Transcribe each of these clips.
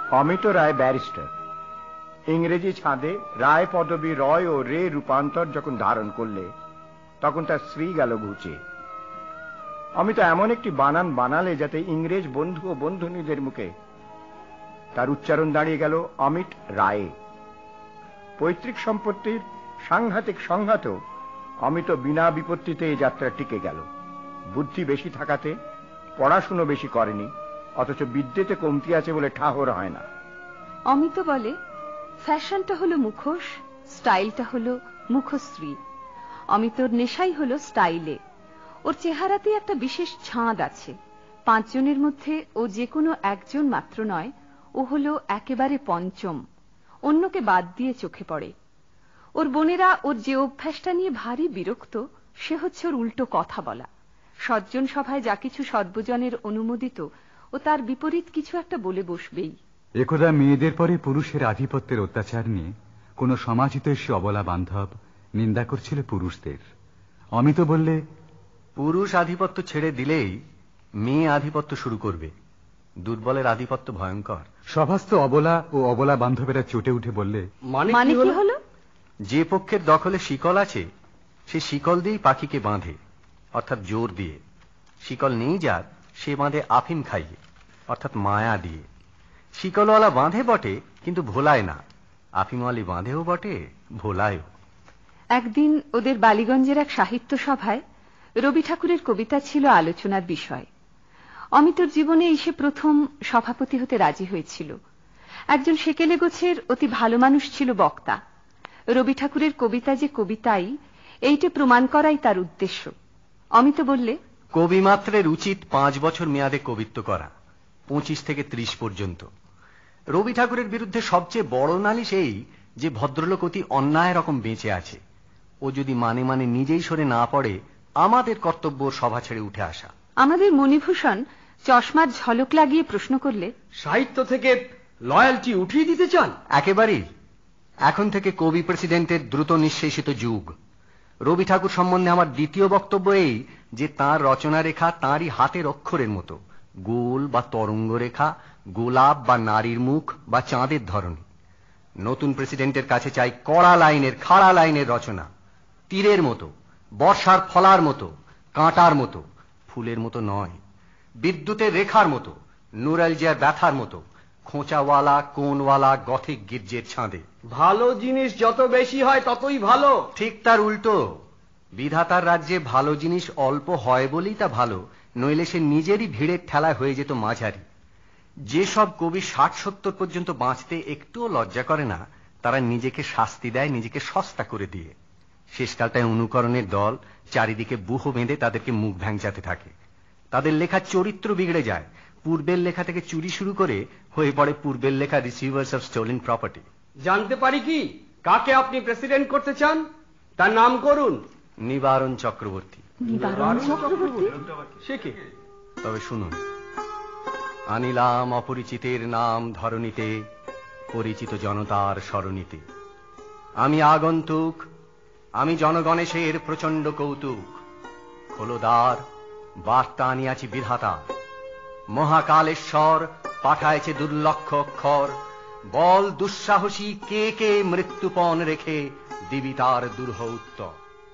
অমিত রায় barrister. ইংরেজি ছাঁদে রায় পদবী রয় ও রে রূপান্তর যখন ধারণ করলে তখন তার স্ত্রী গেল ঘুচে। অমিত এমন একটি বানান বানালে যাতে ইংরেজ বন্ধু ও বন্ধুনীদের মুখে তার উচ্চারণ দাঁড়িয়ে গেল অমিত রায়ে। পৈতৃক সম্পত্তির সাংঘাতিক সংঘাতও অমিত বিনা বিপত্তিতে এই যাত্রা টিকে গেল। বুদ্ধি বেশি থাকাতে পড়াশুনো বেশি করেনি, অথচ বিদ্যেতে কমতি আছে বলে ঠাহর হয় না। অমিত বলে, ফ্যাশনটা হলো মুখোশ, স্টাইলটা হলো মুখশ্রী। অমিতর নেশাই হলো স্টাইলে। ওর চেহারাতে একটা বিশেষ ছাঁদ আছে। 5 জনের মধ্যে ও যে কোনো একজন মাত্র নয়, ও হলো একেবারে পঞ্চম, অন্যকে বাদ দিয়ে চোখে পড়ে। ওর বোনেরা ওর যে অভ্যাসটা নিয়ে ভারী বিরক্ত, সে হচ্ছে ওর উল্টো কথা বলা। সজ্জন সভায় যা কিছু সর্বজনের অনুমোদিত, ও তার বিপরীত কিছু একটা বলে বসবেই। একদা মেয়েদের পরে পুরুষের আধিপত্যের অত্যাচার নিয়ে কোন সমাজহিতৈষী অবলা বান্ধব নিন্দা করছিল পুরুষদের। অমিত বললে, পুরুষ আধিপত্য ছেড়ে দিলেই মেয়ে আধিপত্য শুরু করবে। দুর্বলের আধিপত্য ভয়ঙ্কর। সভাস্থ অবলা ও অবলা বান্ধবেরা চটে উঠে বললে, মানে কি হলো? যে পক্ষের দখলে শিকল আছে সে শিকল দিয়েই পাখিকে বাঁধে, অর্থাৎ জোর দিয়ে। শিকল নেই যার, সে বাঁধে আফিম খাইয়ে, অর্থাৎ মায়া দিয়ে। শিকলওয়ালা বাঁধে বটে, কিন্তু ভোলায় না। আফিমওয়ালি বাঁধেও বটে, ভোলায়ও। একদিন ওদের বালিগঞ্জের এক সাহিত্য সভায় রবি ঠাকুরের কবিতা ছিল আলোচনার বিষয়। অমিতর জীবনে এসে প্রথম সভাপতি হতে রাজি হয়েছিল। একজন সেকেলে গোছের অতি ভালো মানুষ ছিল বক্তা। রবি ঠাকুরের কবিতা যে কবিতাই, এইটা প্রমাণ করাই তার উদ্দেশ্য। অমিত বললে, কবি মাত্রের উচিত 5 বছর মেয়াদে কবিত্ব করা, 25 থেকে 30 পর্যন্ত। রবি ঠাকুরের বিরুদ্ধে সবচেয়ে বড় নালিশ এই যে ভদ্রলোক অতি অন্যায় রকম বেঁচে আছে। ও যদি মানে মানে নিজেই সরে না পড়ে, আমাদের কর্তব্য সভা ছেড়ে উঠে আসা। আমাদের মণিভূষণ চশমার ঝলক লাগিয়ে প্রশ্ন করলে, সাহিত্য থেকে লয়ালটি উঠিয়ে দিতে চান? একেবারেই। এখন থেকে কবি প্রেসিডেন্টের দ্রুত নিঃশেষিত যুগ। রবি ঠাকুর সম্বন্ধে আমার দ্বিতীয় বক্তব্য এই যে তাঁর রচনা রেখা তাঁরই হাতের অক্ষরের মতো, গোল বা তরঙ্গ রেখা, গোলাপ বা নারীর মুখ বা চাঁদের ধরনী। নতুন প্রেসিডেন্টের কাছে চাই কড়া লাইনের, খাড়া লাইনের রচনা, তীরের মতো, বর্ষার ফলার মতো, কাঁটার মতো, ফুলের মতো নয়, বিদ্যুতের রেখার মতো, নুরালজিয়ার ব্যথার মতো, খোঁচাওয়ালা কোনওয়ালা গথিক গির্জের ছাঁদে। ভালো জিনিস যত বেশি হয় ততই ভালো। ঠিক তার উল্টো। বিধাতার রাজ্যে ভালো জিনিস অল্প হয় বলেই তা ভালো, নইলে সে নিজেরই ভিড়ের ঠেলায় হয়ে যেত মাঝারি। যেসব কবি 60-70 পর্যন্ত বাঁচতে একটুও লজ্জা করে না, তারা নিজেকে শাস্তি দেয় নিজেকে সস্তা করে দিয়ে। শেষকালটায় অনুকরণের দল চারিদিকে বুহ বেঁধে তাদেরকে মুখ ভ্যাংচাতে থাকে। তাদের লেখার চরিত্র বিগড়ে যায়। পূর্বের লেখা থেকে চুরি শুরু করে হয়ে পড়ে পূর্বের লেখা রিসিভার্স অফ স্টোলেন প্রপার্টি। জানতে পারি কি কাকে আপনি প্রেসিডেন্ট করতে চান? তার নাম করুন। নিবারণ চক্রবর্তী। নিবারণ চক্রবর্তী? সে কে? তবে শুনুন। আনিলাম অপরিচিতের নাম ধরণীতে, পরিচিত জনতার স্মরণীতে। আমি আগন্তুক, আমি জনগণেশের প্রচন্ড কৌতুক। খোলদার, বার্তা আনিয়াছি বিধাতা। মহাকালেশ্বর পাঠাইছে দুর্লক্ষ অক্ষর। বল দুঃসাহসী কে কে মৃত্যুপণ রেখে দিবি তার দুরূহ উত্তর।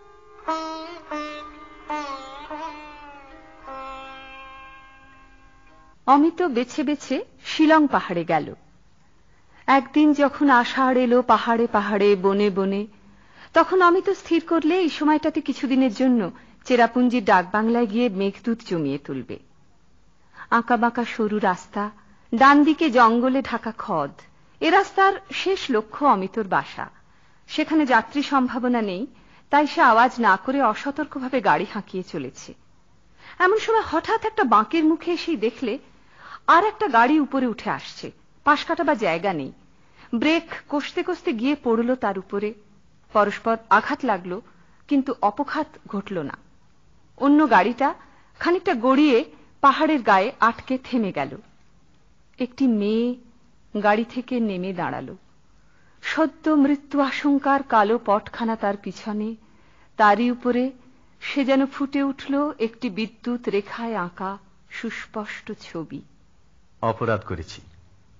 অমিত বেছে বেছে শিলং পাহাড়ে গেল। একদিন যখন আষাঢ় এলো পাহাড়ে পাহাড়ে, বনে বনে, তখন অমিত স্থির করলে এই সময়টাতে কিছুদিনের জন্য চেরাপুঞ্জির ডাকবাংলায় গিয়ে মেঘদূত জমিয়ে তুলবে। আঁকাবাঁকা সরু রাস্তা, ডান দিকে জঙ্গলে ঢাকা খদ। এ রাস্তার শেষ লক্ষ্য অমিতর বাসা। সেখানে যাত্রী সম্ভাবনা নেই, তাই সে আওয়াজ না করে অসতর্কভাবে গাড়ি হাঁকিয়ে চলেছে। এমন সময় হঠাৎ একটা বাঁকের মুখে এসেই দেখলে আর একটা গাড়ি উপরে উঠে আসছে। পাশ কাটাবার জায়গা নেই। ব্রেক কষতে কষতে গিয়ে পড়ল তার উপরে। পরস্পর আঘাত লাগলো, কিন্তু অপঘাত ঘটল না। অন্য গাড়িটা খানিকটা গড়িয়ে পাহাড়ের গায়ে আটকে থেমে গেল। একটি মেয়ে গাড়ি থেকে নেমে দাঁড়ালো। সদ্য মৃত্যু আশঙ্কার কালো পটখানা তার পিছনে, তারই উপরে সে যেন ফুটে উঠল একটি বিদ্যুৎ রেখায় আঁকা সুস্পষ্ট ছবি। অপরাধ করেছি,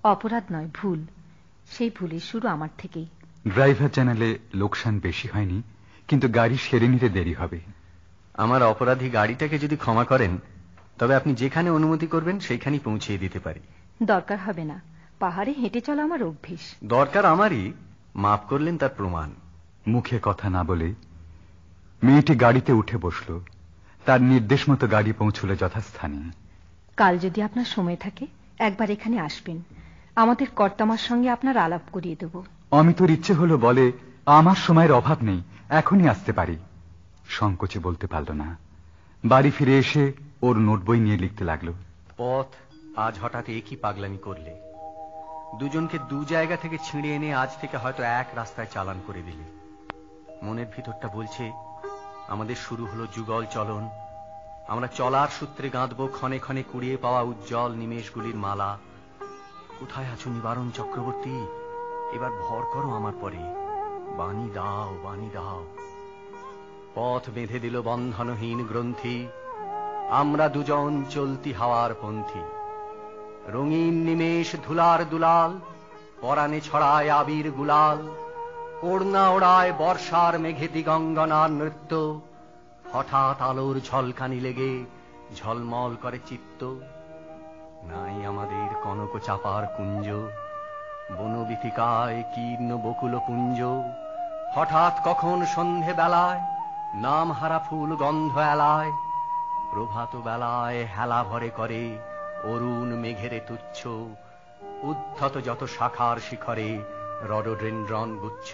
অপরাধ নয়, ভুল। সেই ভুলের শুরু আমার থেকেই। ড্রাইভার জানালে লোকসান বেশি হয়নি, কিন্তু গাড়ি সেরে নিতে দেরি হবে। আমার অপরাধী গাড়িটাকে যদি ক্ষমা করেন, তবে আপনি যেখানে অনুমতি করবেন সেইখানেই পৌঁছিয়ে দিতে পারি। দরকার হবে না, পাহাড়ে হেঁটে চলা আমার অভ্যেস। দরকার আমারই, মাফ করলেন তার প্রমাণ। মুখে কথা না বলে মেয়েটি গাড়িতে উঠে বসল। তার নির্দেশ মতো গাড়ি পৌঁছল যথাস্থানে। কাল যদি আপনার সময় থাকে একবার এখানে আসবেন, আমাদের কর্তামার সঙ্গে আপনার আলাপ করিয়ে দেব। অমিতর ইচ্ছে হলো বলে, আমার সময়ের অভাব নেই, এখনই আসতে পারি। সংকোচে বলতে পারল না। বাড়ি ফিরে এসে ওর নোট বই নিয়ে লিখতে লাগলো। পথ, আজ হঠাৎ একই পাগলামি করলে। দুজনকে দু জায়গা থেকে ছিঁড়ে এনে আজ থেকে হয়তো এক রাস্তায় চালান করে দিলে। মনের ভিতরটা বলছে আমাদের শুরু হলো যুগল চলন। আমরা চলার সূত্রে গাঁথব ক্ষণে ক্ষণে কুড়িয়ে পাওয়া উজ্জ্বল নিমেষগুলির মালা। কোথায় আছো নিবারণ চক্রবর্তী? এবার ভর করো আমার পরে, বাণী দাও, বাণী দাও। পথ বেঁধে দিল বন্ধনহীন গ্রন্থি, আমরা দুজন চলতি হাওয়ার পন্থী। রঙিন নিমেষ ধুলার দুলাল, পরাণে ছড়ায় আবির গুলাল। ওড়না ওড়ায় বর্ষার মেঘে দিগঙ্গনার নৃত্য। হঠাৎ আলোর ঝলকানি লেগে ঝলমল করে চিত্ত। নাই আমাদের কনক চাপার কুঞ্জ, বনবীথিকায় কীর্ণ বকুল পুঞ্জ। হঠাৎ কখন সন্ধে বেলায় নাম হারা ফুল গন্ধ এলায়। প্রভাত বেলায় হেলা ভরে করে অরুণ মেঘেরে তুচ্ছ। উদ্ধত যত শাখার শিখরে রডোডেনড্রন গুচ্ছ।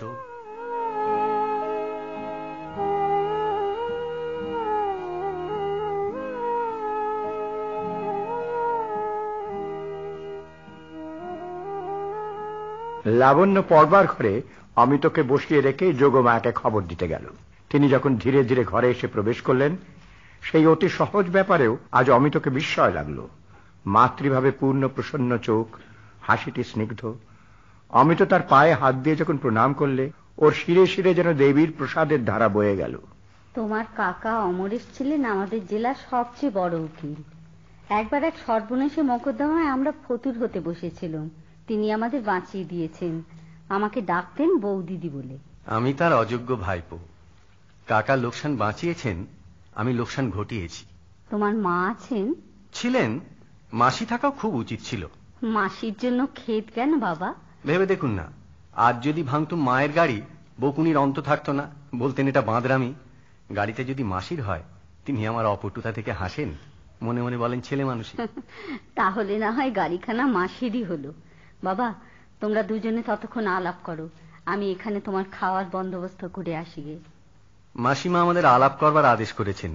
লাবণ্য পড়বার ঘরে অমিতকে বসিয়ে রেখে যোগমায়াকে খবর দিতে গেল। তিনি যখন ধীরে ধীরে ঘরে এসে প্রবেশ করলেন, সেই অতি সহজ ব্যাপারেও আজ অমিতকে বিস্ময় লাগলো। মাতৃভাবে পূর্ণ প্রসন্ন চোখ, হাসিটি স্নিগ্ধ। অমিত তার পায়ে হাত দিয়ে যখন প্রণাম করলে, ওর শিরে শিরে যেন দেবীর প্রসাদের ধারা বয়ে গেল। তোমার কাকা অমরেশ ছিলেন আমাদের জেলার সবচেয়ে বড় উকিল। একবার এক সর্বনেশে মোকদ্দমায় আমরা ফতুর হতে বসেছিলাম, তিনি আমাদের বাঁচিয়ে দিয়েছেন। আমাকে ডাকতেন বৌদিদি বলে। আমি তার অযোগ্য ভাইপো। কাকা লোকসান বাঁচিয়েছেন, আমি লোকসান ঘটিয়েছি। তোমার মা আছেন? ছিলেন, মাসি থাকাও খুব উচিত ছিল। মাসির জন্য খেদ কেন বাবা? ভেবে দেখুন না, আজ যদি ভাঙতুম মায়ের গাড়ি, বকুনির অন্ত থাকতো না, বলতেন এটা বাঁদরামি। গাড়িতে যদি মাসির হয়, তিনি আমার অপটুতা থেকে হাসেন, মনে মনে বলেন ছেলে মানুষই। তাহলে না হয় গাড়িখানা মাসিরই হলো। বাবা, তোমরা দুজনে ততক্ষণ আলাপ করো, আমি এখানে তোমার খাওয়ার বন্দোবস্ত করে আসি গে। মাসিমা আমাদের আলাপ করবার আদেশ করেছেন।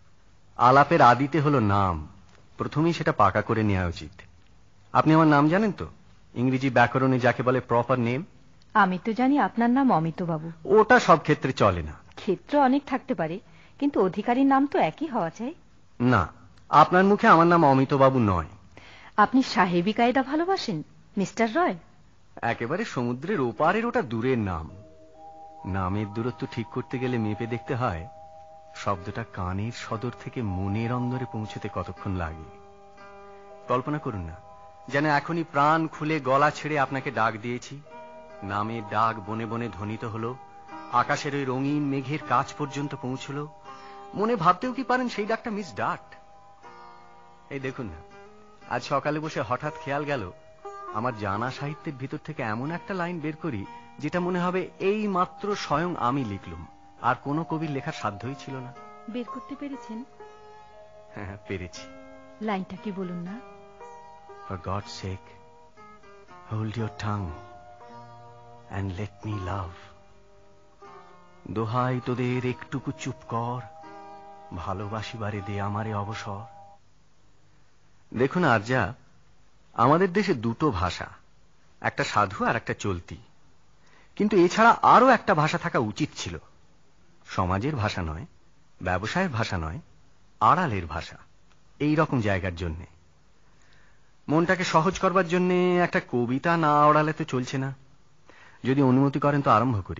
আলাপের আদিতে হলো নাম, প্রথমেই সেটা পাকা করে নেওয়া উচিত। আপনি আমার নাম জানেন তো? ইংরেজি ব্যাকরণে যাকে বলে প্রপার নেম। আমি তো জানি আপনার নাম অমিত বাবু। ওটা সব ক্ষেত্রে চলে না। ক্ষেত্র অনেক থাকতে পারে, কিন্তু অধিকারীর নাম তো একই হওয়া চাই। না, আপনার মুখে আমার নাম অমিত বাবু নয়। আপনি সাহেবী কায়দা ভালোবাসেন মিস্টার রয়? একেবারে সমুদ্রের ওপারের ওটা দূরের নাম। নামের দূরত্ব ঠিক করতে গেলে মেপে দেখতে হয় শব্দটা কানের সদর থেকে মনের অন্দরে পৌঁছতে কতক্ষণ লাগে। কল্পনা করুন না, যেন এখনই প্রাণ খুলে গলা ছেড়ে আপনাকে ডাক দিয়েছি। নামের ডাক বনে বনে ধ্বনিত হলো, আকাশের ওই রঙিন মেঘের কাছ পর্যন্ত পৌঁছলো। মনে ভাবতেও কি পারেন সেই ডাকটা মিস ডাট? এই দেখুন না, আজ সকালে বসে হঠাৎ খেয়াল গেল আমার জানা সাহিত্যের ভিতর থেকে এমন একটা লাইন বের করি যেটা মনে হবে এই মাত্র স্বয়ং আমি লিখলুম, আর কোনো কবির লেখার সাধ্যই ছিল না। বের করতে পেরেছেন? হ্যাঁ, পেরেছি। লাইনটা কি বলুন না? For God's sake, hold your tongue and let me love. দোহাই তোদের একটুকু চুপ কর, ভালোবাসিবারে দে আমারে অবসর। দেখুন আরজা, আমাদের দেশে দুটো ভাষা, একটা সাধু আর একটা চলতি। কিন্তু এছাড়া আরো একটা ভাষা থাকা উচিত ছিল। সমাজের ভাষা নয়, ব্যবসায়ের ভাষা নয়, আড়ালের ভাষা। এই রকম জায়গার জন্যে, মনটাকে সহজ করবার জন্য একটা কবিতা না ওড়ালে তো চলছে না। যদি অনুমতি করেন তো আরম্ভ করি।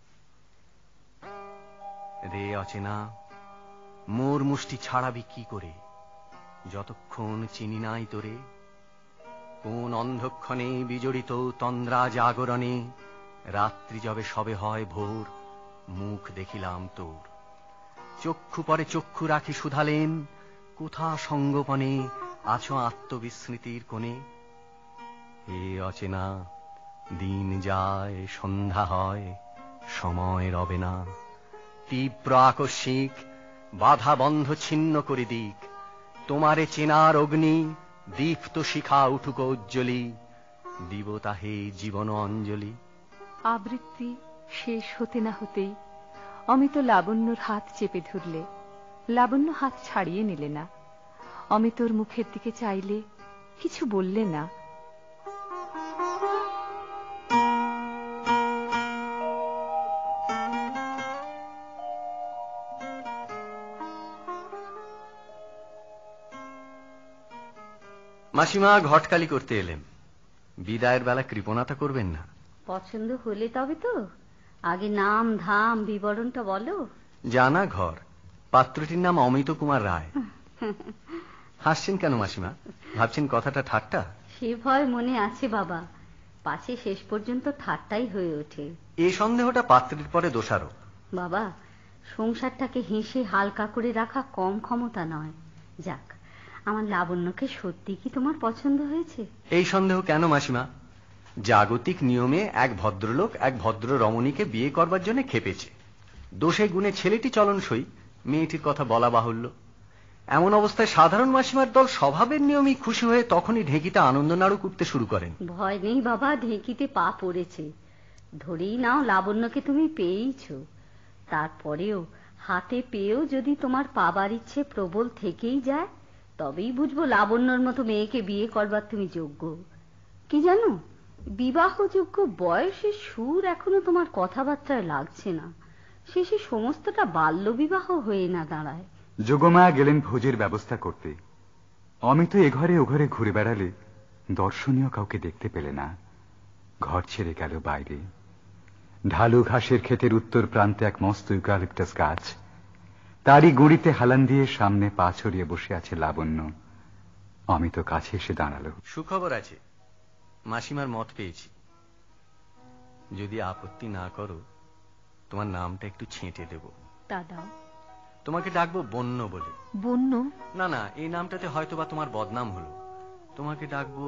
রে অচেনা, মোর মুষ্টি ছাড়াবি কি করে, যতক্ষণ চিনি নাই তোরে। কোন অন্ধক্ষণে বিজড়িত তন্দ্রা জাগরণে রাত্রি যবে সবে হয় ভোর, মুখ দেখিলাম তোর। চক্ষু পরে চক্ষু রাখি শুধালেন, কোথা সঙ্গোপনে আছো আত্মবিস্মৃতির কোণে। হে অচেনা, দিন যায় সন্ধ্যা হয়, সময় রবে না। তীব্র আকস্মিক বাধা বন্ধ ছিন্ন করে দিক, তোমারে চেনার অগ্নি দীপ্ত শিখা উঠুক উজ্জ্বলি, দিব তাহে জীবন অঞ্জলি। আবৃত্তি শেষ হতে না হতেই অমিত লাবণ্যর হাত চেপে ধরলে। লাবণ্য হাত ছাড়িয়ে নিলে না। অমিতর মুখের দিকে চাইলে, কিছু বললে না। মাসিমা ঘটকালি করতে এলেম, বিদায়ের বেলা কৃপণতা করবেন না। পছন্দ হলে তবে তো, আগে নাম ধাম বিবরণটা বলো। জানা ঘর, পাত্রটির নাম অমিত কুমার রায়। হাসছেন কেন মাসিমা? ভাবছেন কথাটা ঠাট্টা? সে ভয় মনে আছে বাবা, পাছে শেষ পর্যন্ত ঠাট্টাই হয়ে ওঠে। এই সন্দেহটা পাত্রীর পরে দোষারোপ। বাবা, সংসারটাকে হেসে হালকা করে রাখা কম ক্ষমতা নয়। যাক, আমার লাবণ্যকে সত্যি কি তোমার পছন্দ হয়েছে? এই সন্দেহ কেন মাসিমা? জাগতিক নিয়মে এক ভদ্রলোক এক ভদ্র রমণীকে বিয়ে করবার জন্য খেপেছে। দোষে গুণে ছেলেটি চলনসই, মেয়েটির কথা বলা বাহুল্য। এমন অবস্থায় সাধারণ মাসিমার দল স্বভাবের নিয়মই খুশি হয়ে তখনই ঢেঁকিতে আনন্দ নাড়ু করতে শুরু করেন। ভয় নেই বাবা, ঢেঁকিতে পা পড়েছে। ধরেই নাও লাবণ্যকে তুমি পেয়েইছ। তারপরেও হাতে পেয়েও যদি তোমার পাবার ইচ্ছে প্রবল থেকেই যায়, তবেই বুঝবো লাবণ্যর মতো মেয়েকে বিয়ে করবার তুমি যোগ্য। কি জানো, বিবাহযোগ্য বয়সের সুর এখনো তোমার কথাবার্তায় লাগছে না। শেষে সমস্তটা বাল্য বিবাহ হয়ে না দাঁড়ায়। যোগমায়া গেলেন ভোজের ব্যবস্থা করতে। অমিত এঘরে ওঘরে ঘুরে বেড়ালে দর্শনীয় কাউকে দেখতে পেলে না। ঘর ছেড়ে গেল বাইরে। ঢালু ঘাসের ক্ষেতের উত্তর প্রান্তে এক মস্ত ইউক্যালিপটাস গাছ, তারই গুঁড়িতে হালান দিয়ে সামনে পা ছড়িয়ে বসে আছে লাবণ্য। অমিত কাছে এসে দাঁড়ালো। সুখবর আছে, মাসিমার মত পেয়েছি। যদি আপত্তি না করো, তোমার নামটা একটু ছেঁটে দেব। তা দাও। তোমাকে ডাকবো বন্য বলে। বন্য? না না, এই নামটাতে হয়তোবা তোমার বদনাম হলো। তোমাকে ডাকবো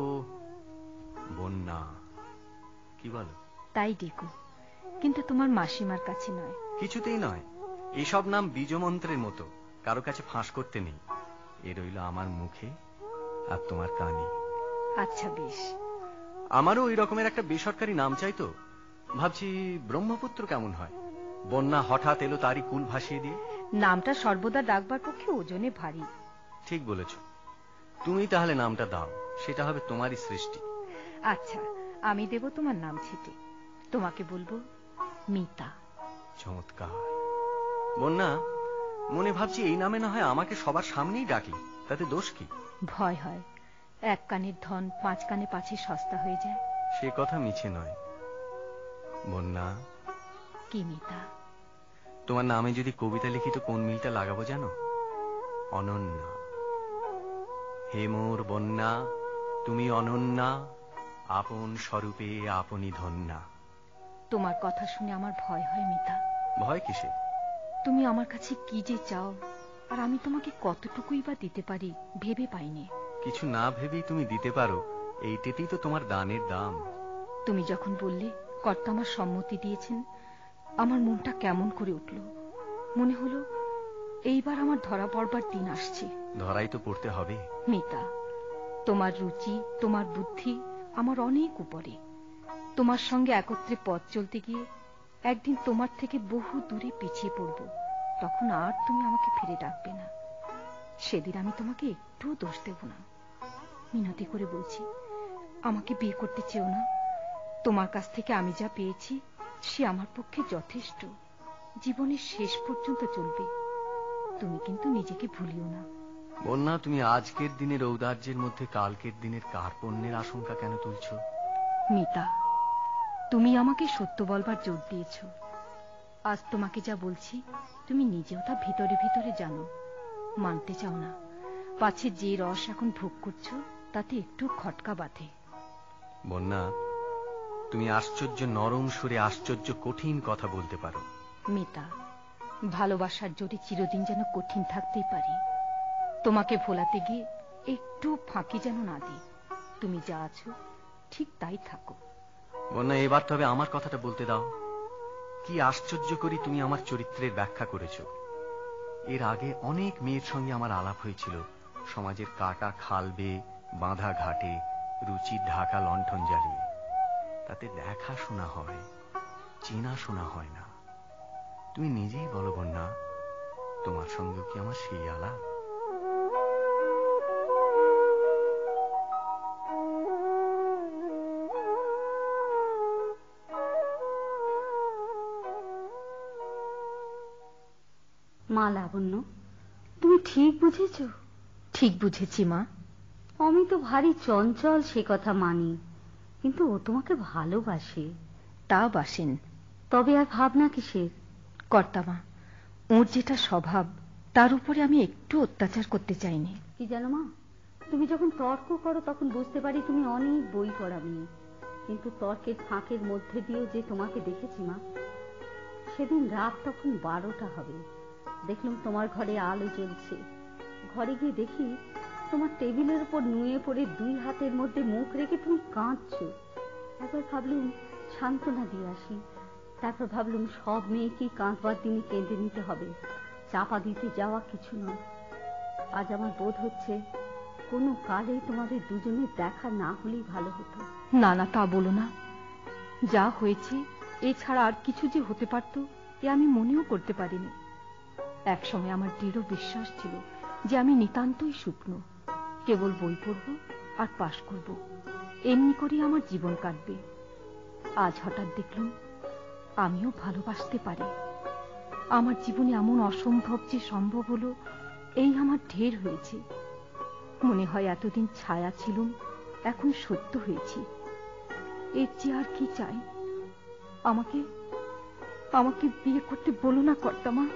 বন্যা। কি বলো? তাই ডেকো, কিন্তু তোমার মাসিমার কাছে নয়। কিছুতেই নয়। এসব নাম বীজমন্ত্রের মতো, কারো কাছে ফাঁস করতে নেই। এ রইল আমার মুখে আর তোমার কানে। আচ্ছা বেশ। আমারও ওই রকমের একটা বেসরকারি নাম চাইতো। ভাবছি ব্রহ্মপুত্র কেমন হয়। বন্যা হঠাৎ এলো তারই কুল ভাসিয়ে দিয়ে। নামটা সর্বদা ডাকবার পক্ষে ওজনে ভারী। ঠিক বলেছ। তুমি তাহলে নামটা দাও, সেটা হবে তোমারই সৃষ্টি। আচ্ছা, আমি দেব তোমার নাম ছেটে। তোমাকে বলবো মিতা। চমৎকার। বন্যা, মনে ভাবছি এই নামে না হয় আমাকে সবার সামনেই ডাকলি, তাতে দোষ কি? ভয় হয় এক কানের ধন 5 কানে পাছে সস্তা হয়ে যায়। সে কথা মিছে নয়। বন্যা। কি মিতা? তোমার নামে যদি কবিতা লিখি তো কোন মিলটা লাগাবো জানো? অনন্যা। হে মোর বন্যা, তুমি অনন্যা, আপন স্বরূপে আপনি ধন্যা। তোমার কথা শুনে আমার ভয় হয় মিতা। ভয় কিসে? তুমি আমার কাছে কি যে চাও, আর আমি তোমাকে কতটুকুই বা দিতে পারি ভেবে পাইনি। কিছু না ভেবেই তুমি দিতে পারো, এইটাতেই তো তোমার দানের দাম। তুমি যখন বললে কর্তা আমার সম্মতি দিয়েছেন, আমার মনটা কেমন করে উঠল। মনে হলো এইবার আমার ধরা পড়বার দিন আসছে। ধরাই তো পড়তে হবে। মিতা, তোমার রুচি, তোমার বুদ্ধি আমার অনেক উপরে। তোমার সঙ্গে একত্রে পথ চলতে গিয়ে একদিন তোমার থেকে বহু দূরে পিছিয়ে পড়ব। তখন আর তুমি আমাকে ফিরে ডাকবে না। সেদিন আমি তোমাকে একটুও দোষ দেব না। মিনতি করে বলছি, আমাকে বিয়ে করতে চেও না। তোমার কাছ থেকে আমি যা পেয়েছি সে আমার পক্ষে যথেষ্ট। জীবনের শেষ পর্যন্ত চলবে। তুমি কিন্তু নিজেকে ভুলিও না। বন্যা, তুমি আজকের দিনের ঔদার্যের মধ্যে কালকের দিনের কার্পণ্যের আশঙ্কা কেন তুলছ? মিতা, তুমি আমাকে সত্য বলবার জোর দিয়েছ। আজ তোমাকে যা বলছি তুমি নিজেও তা ভিতরে ভিতরে জানো। মানতে চাও না, পাছে যে রস এখন ভোগ করছো তাতে একটু খটকা বাঁধে। বন্যা, তুমি আশ্চর্য নরম সুরে আশ্চর্য কঠিন কথা বলতে পারো। মিতা, ভালোবাসার জোরে চিরদিন যেন কঠিন থাকতেই পারি। তোমাকে ভোলাতে গিয়ে একটু ফাঁকি যেন না দিই। তুমি যা আছো ঠিক তাই থাকো। বন্যা, এবার তবে আমার কথাটা বলতে দাও। কি আশ্চর্য করি তুমি আমার চরিত্রের ব্যাখ্যা করেছ। এর আগে অনেক মেয়ের সঙ্গে আমার আলাপ হয়েছিল, সমাজের কাটা খাল বেয়ে, বাঁধা ঘাটে, রুচির ঢাকা লণ্ঠন জ্বালিয়ে। তাতে দেখা শোনা হয়, চেনা শোনা হয় না। তুমি নিজেই বলো বন্যা, তোমার সঙ্গে কি আমার সেই আলাপ? মা লাবণ্য, তুমি ঠিক বুঝেছ? ঠিক বুঝেছি মা। আমি তো ভারী চঞ্চল, সে কথা মানি, কিন্তু ও তোমাকে ভালোবাসে। তা বাসেন, তবে আর ভাবনা কিসের? কর্তামা, ওর যেটা স্বভাব তার উপরে আমি একটু অত্যাচার করতে চাইনি। কি জানো মা, তুমি যখন তর্ক করো তখন বুঝতে পারি তুমি অনেক বই পড়া মেয়ে, কিন্তু তর্কের ফাঁকের মধ্যে দিয়েও যে তোমাকে দেখেছি মা, সেদিন রাত তখন 12টা হবে, দেখলাম তোমার ঘরে আলো জ্বলছে। ঘরে গিয়ে দেখি তোমার টেবিলের উপর নুয়ে পড়ে 2 হাতের মধ্যে মুখ রেখে তুমি কাঁদছো। একবার ভাবলুম সান্ত্বনা দিয়ে আসি, তারপর ভাবলুম সব মেয়েকেই কাঁদবার দিনে কেঁদে নিতে হবে, চাপা দিতে যাওয়া কিছু নয়। আজ আমার বোধ হচ্ছে কোনো কালেই তোমাদের দুজনের দেখা না হলেই ভালো হতো। না না, তা বলো না। যা হয়েছে এছাড়া আর কিছু যে হতে পারত এ আমি মনেও করতে পারিনি। একসময় আমার দৃঢ় বিশ্বাস ছিল যে আমি নিতান্তই শুকনো, কেবল বই পড়ব আর পাশ করব, এমনি করে আমার জীবন কাটবে। আজ হঠাৎ দেখলাম আমিও ভালোবাসতে পারি। আমার জীবনে এমন অসম্ভব যে সম্ভব হলো, এই আমার ঢের হয়েছে। মনে হয় এতদিন ছায়া ছিলুম, এখন সত্য হয়েছি। এর চেয়ে আর কি চাই? আমাকে আমাকে বিয়ে করতে বলো না কর্তামা।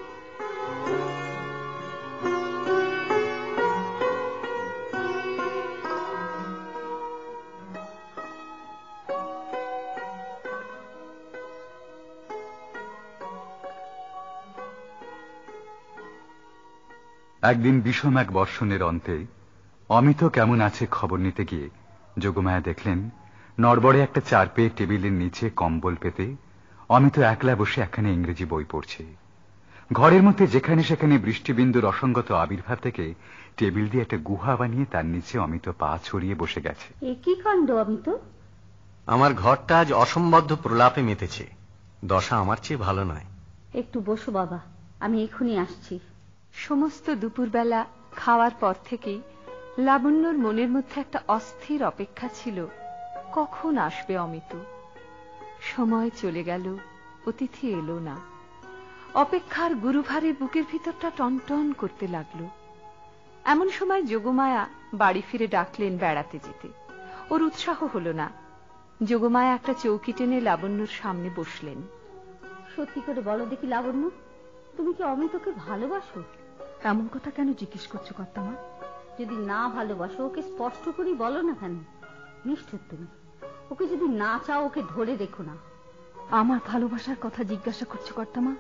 একদিন বিষম এক বর্ষণের অন্তে অমিত কেমন আছে খবর নিতে গিয়ে যোগমায়া দেখলেন নড়বড়ে একটা 4 পেয়ে টেবিলের নিচে কম্বল পেতে অমিত একলা বসে একখানা ইংরেজি বই পড়ছে। ঘরের মধ্যে যেখানে সেখানে বৃষ্টিবিন্দুর অসঙ্গত আবির্ভাব থেকে টেবিল দিয়ে একটা গুহা বানিয়ে তার নিচে অমিত পা ছড়িয়ে বসে গেছে। এ কি কাণ্ড অমিত! আমার ঘরটা আজ অসম্বদ্ধ প্রলাপে মেতেছে। দশা আমার চেয়ে ভালো নয়। একটু বসো বাবা, আমি এক্ষুনি আসছি। সমস্ত দুপুরবেলা খাওয়ার পর থেকেই লাবণ্যর মনের মধ্যে একটা অস্থির অপেক্ষা ছিল, কখন আসবে অমিত। সময় চলে গেল, অতিথি এলো না। অপেক্ষার গুরুভারে বুকের ভিতরটা টনটন করতে লাগলো। এমন সময় যোগমায়া বাড়ি ফিরে ডাকলেন বেড়াতে যেতে। ওর উৎসাহ হলো না। যোগমায়া একটা চৌকি টেনে লাবণ্যর সামনে বসলেন। সত্যি করে বলো দেখি লাবণ্য, তুমি কি অমিতকে ভালোবাসো? এমন কথা কেন জিজ্ঞেস করছো কর্তামা? যদি না ভালোবাসো ওকে স্পষ্ট করে বলো না কেন? নিষ্ঠুর তুমি। ওকে যদি না চাও ওকে ধরে রেখো না। আমার ভালোবাসার কথা জিজ্ঞাসা করছো কর্তামা?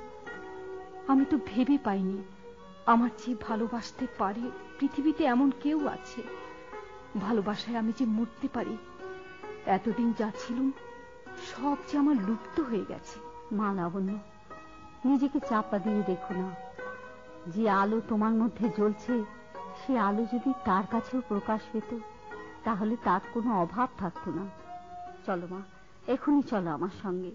আমি তো ভেবে পাইনি আমার চেয়ে ভালোবাসতে পারে পৃথিবীতে এমন কেউ আছে। ভালোবাসায় আমি যে মরতে পারি। এতদিন যা ছিলুম সব যে আমার লুপ্ত হয়ে গেছে। মা লাবণ্য, নিজেকে চাপা দিয়ে দেখো না। যে আলো তোমার মধ্যে জ্বলছে সে আলো যদি তার কাছেও প্রকাশ পেত তাহলে তার কোনো অভাব থাকতো না। চলো মা, এখনই চলো আমার সঙ্গে।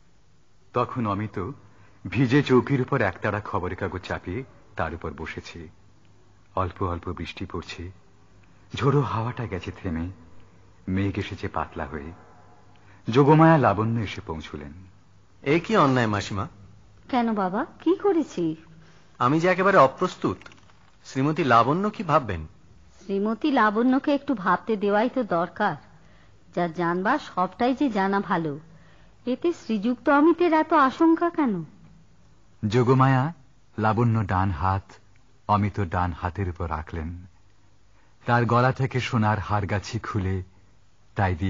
তখন অমিত ভিজে চৌকির উপর একতাড়া খবরের কাগজ চাপিয়ে তার উপর বসেছে। অল্প অল্প বৃষ্টি পড়ছে, ঝোড়ো হাওয়াটা গেছে থেমে, মেঘ এসেছে পাতলা হয়ে। যোগমায়া লাবণ্য এসে পৌঁছলেন। এ কি অন্যায় মাসিমা! কেন বাবা, কি করেছি? আমি যে একেবারে অপ্রস্তুত। শ্রীমতী লাবণ্য কি ভাববেন? শ্রীমতী লাবণ্যকে একটু ভাবতে দেওয়াই তো দরকার। যা জানবার সবটাই যে জানা ভালো, এতে শ্রীযুক্ত অমিতের এত আশঙ্কা কেন? যোগমায়া লাবণ্য ডান হাত অমিত ডান হাতের উপর রাখলেন। তার গলা থেকে সোনার হারগাছি খুলে তাই দিয়ে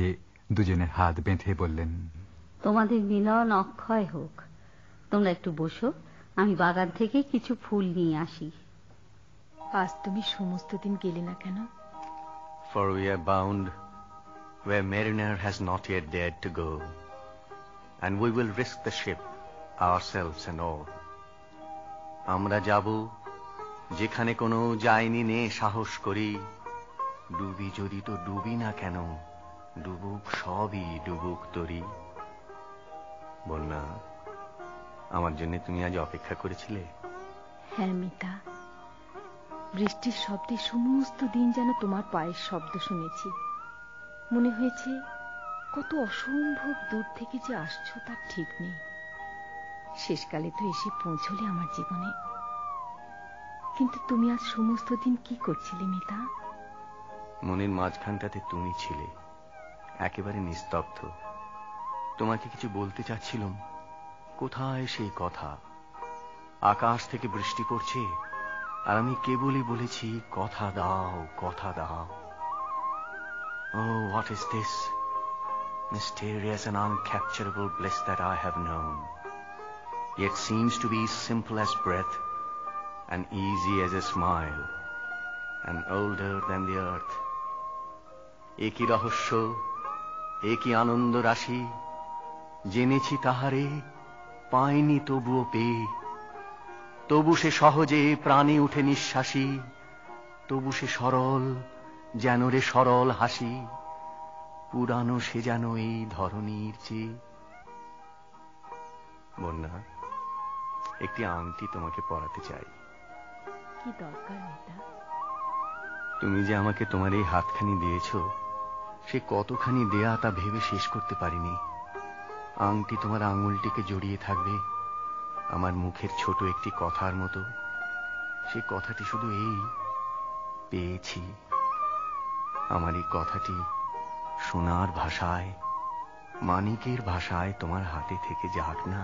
দুজনের হাত বেঁধে বললেন, তোমাদের মিলন অক্ষয় হোক। তোমরা একটু বসো, আমি বাগান থেকে কিছু ফুল নিয়ে আসি। আজ তুমি সমস্ত দিন গেলে না কেন? For we are bound where mariner has not yet dared to go, and we will risk the ship, ourselves and all. আমরা যাব যেখানে কোনো যায়নি নে সাহস করি, ডুবি যদি তো ডুবি না কেন, ডুবুক সবই ডুবুক তরি। বন্যা, আমার জন্য তুমি আজ অপেক্ষা করেছিলে? হ্যাঁ মিতা, বৃষ্টির শব্দে সমস্ত দিন যেন তোমার পায়ের শব্দ শুনেছি। মনে হয়েছে কত অসম্ভব দূর থেকে যে আসছো তার ঠিক নেই। শেষকালে তো এসে পৌঁছলে আমার জীবনে। কিন্তু তুমি আজ সমস্ত দিন কি করছিলে মিতা? মনের মাঝখানটাতে তুমি ছিলে, একেবারে নিস্তব্ধ। তোমাকে কিছু বলতে চাচ্ছিলাম, কোথায় সেই কথা? আকাশ থেকে বৃষ্টি পড়ছে আর আমি কেবলই বলেছি কথা দাও, কথা দাও। Oh, what is this mysterious and uncapturable bliss that I have known, yet seems to be simple as breath and easy as a smile and older than the earth. একই রহস্য, একই আনন্দ রাশি, জেনেছি তাহারে, পাইনি তবুও পেয়ে। তবু সে সহজে প্রাণে উঠে নিঃশ্বাসী, তবু সে সরল যেন রে সরল হাসি, পুরানো সে যেন এই ধরনীর চেয়ে। বন্যা, একটি আংটি তোমাকে পরাতে চাই। কি দরকার মিতা? তুমি যে আমাকে তোমার এই হাতখানি দিয়েছ, সে কতখানি দেয়া তা ভেবে শেষ করতে পারিনি। আংটি তোমার আঙুলটিকে জড়িয়ে থাকবে আমার মুখের ছোট একটি কথার মতো। সে কথাটি শুধু এই, পেয়েছি। আমার এই কথাটি সোনার ভাষায়, মানিকের ভাষায় তোমার হাতে থেকে যাক না।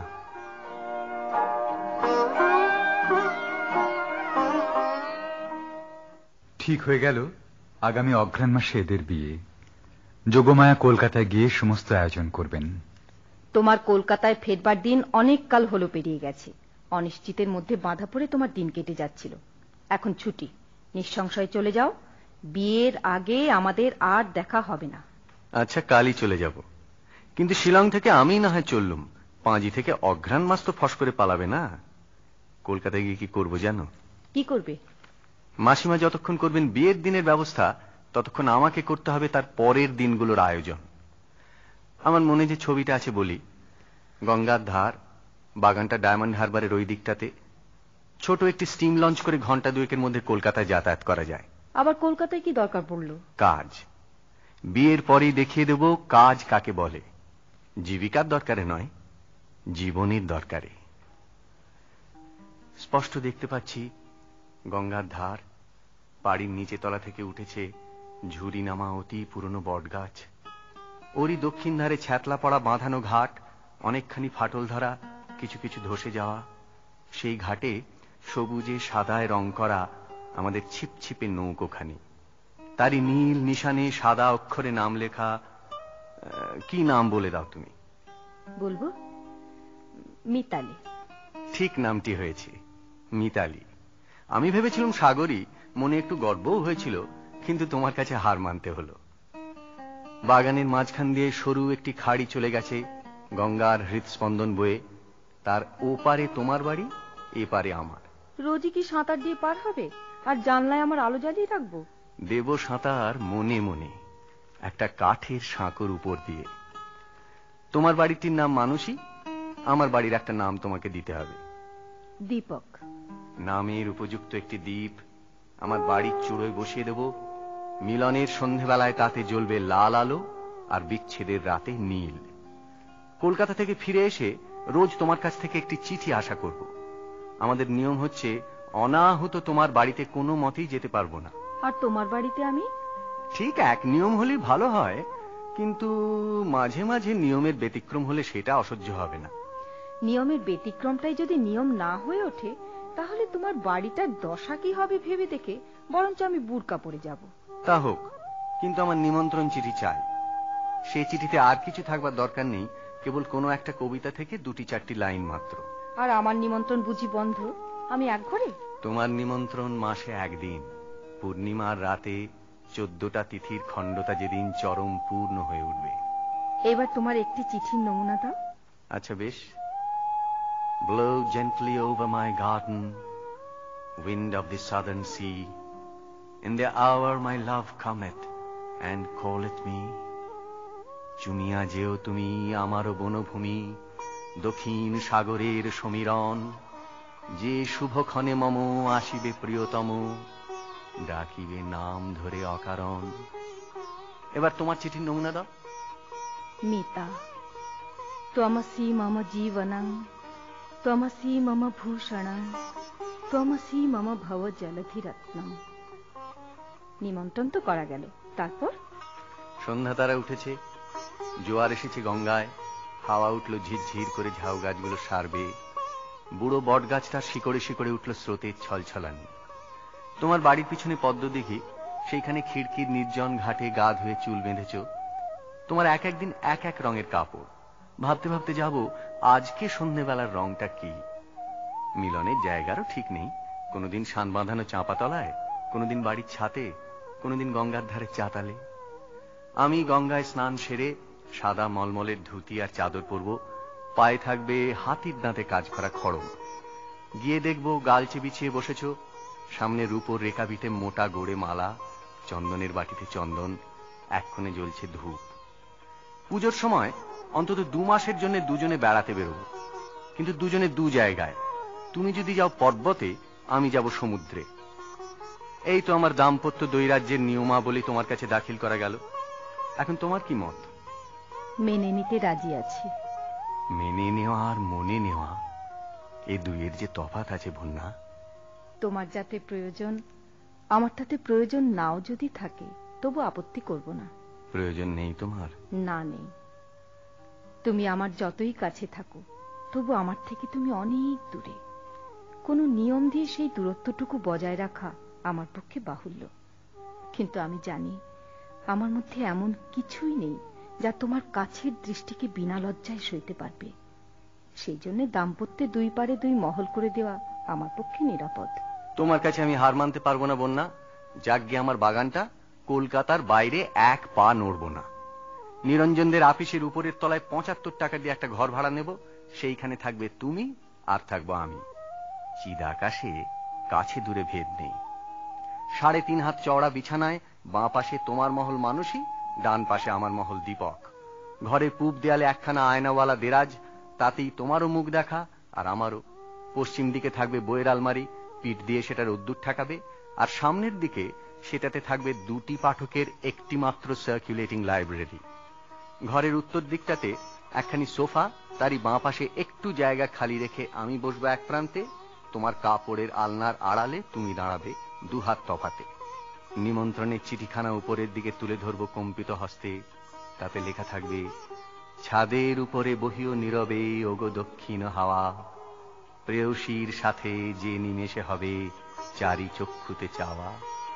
ঠিক হয়ে গেল আগামী অঘ্রাণ মাসে এদের বিয়ে। যোগমায়া কলকাতায় গিয়ে সমস্ত আয়োজন করবেন। তোমার কলকাতায় ফেরবার দিন অনেক কাল হলো পেরিয়ে গেছে। অনিশ্চিতের মধ্যে বাঁধা পড়ে তোমার দিন কেটে যাচ্ছিল। এখন ছুটি, নিঃসংশয়ে চলে যাও। বিয়ের আগে আমাদের আর দেখা হবে না। আচ্ছা, কালই চলে যাব। কিন্তু শিলং থেকে আমি না হয় চললুম, পাঁজি থেকে অঘ্রাণ মাস তো ফস করে পালাবে না। কলকাতায় গিয়ে কি করবো জানো? কি করবে? মাসিমা যতক্ষণ করবেন বিয়ের দিনের ব্যবস্থা, ততক্ষণ আমাকে করতে হবে তার পরের দিনগুলোর আয়োজন। আমার মনে যে ছবিটা আছে বলি, গঙ্গার ধার, বাগানটা ডায়মন্ড হারবারের ওই দিকটাতে, ছোট একটি স্টিম লঞ্চ করে ঘন্টা দুয়েকের মধ্যে কলকাতায় যাতায়াত করা যায়। আবার কলকাতায় কি দরকার পড়লো? কাজ। বিয়ের পরেই দেখিয়ে দেব কাজ কাকে বলে। জীবিকার দরকারে নয়, জীবনের দরকারে। স্পষ্ট দেখতে পাচ্ছি গঙ্গার ধার, বাড়ির নিচে তলা থেকে উঠেছে ঝুরি নামা অতি পুরনো বটগাছ। ওরই দক্ষিণ ধারে ছ্যাতলা পড়া বাঁধানো ঘাট, অনেকখানি ফাটল ধরা, কিছু কিছু ধসে যাওয়া। সেই ঘাটে সবুজে সাদায় রং করা আমাদের ছিপছিপে নৌকোখানি, তারই নীল নিশানে সাদা অক্ষরে নাম লেখা। কি নাম বলে দাও তুমি? বলবো, মিতালি। ঠিক নামটি হয়েছে, মিতালি। আমি ভেবেছিলাম সাগরী, মনে একটু গর্বও হয়েছিল, কিন্তু তোমার কাছে হার মানতে হলো। বাগানের মাঝখান দিয়ে সরু একটি খাড়ি চলে গেছে গঙ্গার হৃদস্পন্দন বয়ে। তার ওপারে তোমার বাড়ি, এপারে আমার। রোজই কি সাঁতার দিয়ে পার হবে? আর জানলায় আমার আলো জ্বালিয়ে রাখবো? দেব সাঁতার মনে মনে, একটা কাঠের সাঁকোর উপর দিয়ে। তোমার বাড়িটির নাম মানসী, আমার বাড়ির একটা নাম তোমাকে দিতে হবে। দীপক। নামের উপযুক্ত একটি দ্বীপ আমার বাড়ির চূড়োয় বসিয়ে দেব। মিলনের সন্ধেবেলায় তাতে জ্বলবে লাল আলো, আর বিচ্ছেদের রাতে নীল। কলকাতা থেকে ফিরে এসে রোজ তোমার কাছ থেকে একটি চিঠি আশা করব। আমাদের নিয়ম হচ্ছে অনাহুত তোমার বাড়িতে কোনো মতেই যেতে পারবো না। আর তোমার বাড়িতে আমি? ঠিক এক নিয়ম হলেই ভালো হয়, কিন্তু মাঝে মাঝে নিয়মের ব্যতিক্রম হলে সেটা অসহ্য হবে না। নিয়মের ব্যতিক্রমটাই যদি নিয়ম না হয়ে ওঠে, তাহলে তোমার বাড়িটার দশা কি হবে ভেবে দেখে বরঞ্চ আমি বুরকা পরে যাব। তা হোক, কিন্তু আমার নিমন্ত্রণ চিঠি চাই। সেই চিঠিতে আর কিছু থাকবার দরকার নেই, কেবল কোনো একটা কবিতা থেকে 2-4টি লাইন মাত্র। আর আমার নিমন্ত্রণ বুঝি বন্ধ? আমি এক ঘরে? তোমার নিমন্ত্রণ মাসে একদিন, পূর্ণিমার রাতে 14টা তিথির খণ্ডতা যেদিন চরম পূর্ণ হয়ে উঠবে। এবার তোমার একটি চিঠির নমুনা দাও। আচ্ছা বেশ। Blow gently over my garden, wind of the southern sea. In the hour my love cometh and calleth me. চুমিয়া যেও তুমি আমার বনভূমি, দক্ষিণ সাগরের সমীরণ। যে শুভক্ষণে মম আসিবে প্রিয়তম, ডাকিবে নাম ধরে অকারণ। এবার তোমার চিঠির নমুনা দাও। মিতা, ত্বমসি মম জীবনং, ত্বমসি মম ভূষণং, ত্বমসি মম ভব জলধিরত্নম। নিমন্ত্রণ তো করা গেল, তারপর? সন্ধ্যা তারা উঠেছে, জোয়ার এসেছে গঙ্গায়, হাওয়া উঠল ঝিরঝির করে ঝাউ গাছগুলো সারবে, বুড়ো বট গাছটার শিকড়ে শিকড়ে উঠল স্রোতের ছলছলানি। তোমার বাড়ির পিছনে পদ্ম দিঘি, সেইখানে খিড়কির নির্জন ঘাটে গা ধুয়ে চুল বেঁধেছ। তোমার এক একদিন এক এক রঙের কাপড়। ভাবতে ভাবতে যাব আজকে সন্ধ্যেবেলার রংটা কি। মিলনের জায়গারও ঠিক নেই, কোনোদিন শান বাঁধানো চাঁপাতলায়, কোনোদিন বাড়ির ছাতে, কোনোদিন গঙ্গার ধারে চাতালে। আমি গঙ্গায় স্নান সেরে সাদা মলমলের ধুতি আর চাদর পরব, পায়ে থাকবে হাতির দাঁতে কাজ করা খড়ম। গিয়ে দেখব গালচে বিছিয়ে বসেছ, সামনে রূপোর রেখাবিতে মোটা গোড়ে মালা, চন্দনের বাটিতে চন্দন, এক্ষণে জ্বলছে ধূপ। পুজোর সময় অন্তত 2 মাসের জন্য দুজনে বেড়াতে বেরোবো, কিন্তু দুজনে 2 জায়গায়। তুমি যদি যাও পর্বতে, আমি যাব সমুদ্রে। এই তো আমার দাম্পত্য দৈরাজ্যের নিয়মাবলী তোমার কাছে দাখিল করা গেল। এখন তোমার কি মত? মেনে নিতে রাজি আছি। মেনে নেওয়া আর মনে নেওয়া, এই দুইয়ের যে তফাৎ আছে ভন্না। তোমার যাতে প্রয়োজন, আমার তাতে প্রয়োজন নাও যদি থাকে, তবু আপত্তি করব না। প্রয়োজন নেই তোমার? না, নেই। তুমি আমার যতই কাছে থাকো, তবু আমার থেকে তুমি অনেক দূরে। কোনো নিয়ম দিয়ে সেই দূরত্বটুকু বজায় রাখা আমার পক্ষে বাহুল্য। কিন্তু আমি জানি আমার মধ্যে এমন কিছুই নেই যা তোমার কাছের দৃষ্টিকে বিনা লজ্জায় সইতে পারবে। সেই জন্য দাম্পত্যে 2 পারে 2 মহল করে দেওয়া আমার পক্ষে নিরাপদ। তোমার কাছে আমি হার মানতে পারবো না বন্যা। যাগ্গে আমার বাগানটা, কলকাতার বাইরে 1 পা নড়বো না। নিরঞ্জনদের আপিসের উপরের তলায় 75 টাকা দিয়ে একটা ঘর ভাড়া নেব, সেইখানে থাকবে তুমি আর থাকবো আমি। চিদাকাশে কাছে দূরে ভেদ নেই। 3.5 হাত চওড়া বিছানায়, বাঁ পাশে তোমার মহল মানসী, ডান পাশে আমার মহল দীপক। ঘরের পূব দেয়ালে একখানা আয়নাওয়ালা দেরাজ, তাতেই তোমারও মুখ দেখা আর আমারও। পশ্চিম দিকে থাকবে বইয়ের আলমারি, পিঠ দিয়ে সেটা রোদ্দুর ঠেকাবে, আর সামনের দিকে সেটাতে থাকবে 2টি পাঠকের একটি মাত্র সার্কুলেটিং লাইব্রেরি। ঘরের উত্তর দিকটাতে একখানি সোফা, তারই বাঁ পাশে একটু জায়গা খালি রেখে আমি বসবো এক প্রান্তে, তোমার কাপড়ের আলনার আড়ালে তুমি দাঁড়াবে 2 হাত তফাতে। নিমন্ত্রণের চিঠিখানা উপরের দিকে তুলে ধরবো কম্পিত হস্তে, তাতে লেখা থাকবে, ছাদের উপরে বহিও নীরবে ওগো দক্ষিণ হাওয়া, প্রেয়সীর সাথে যে নিমেষে হবে চারি চক্ষুতে চাওয়া।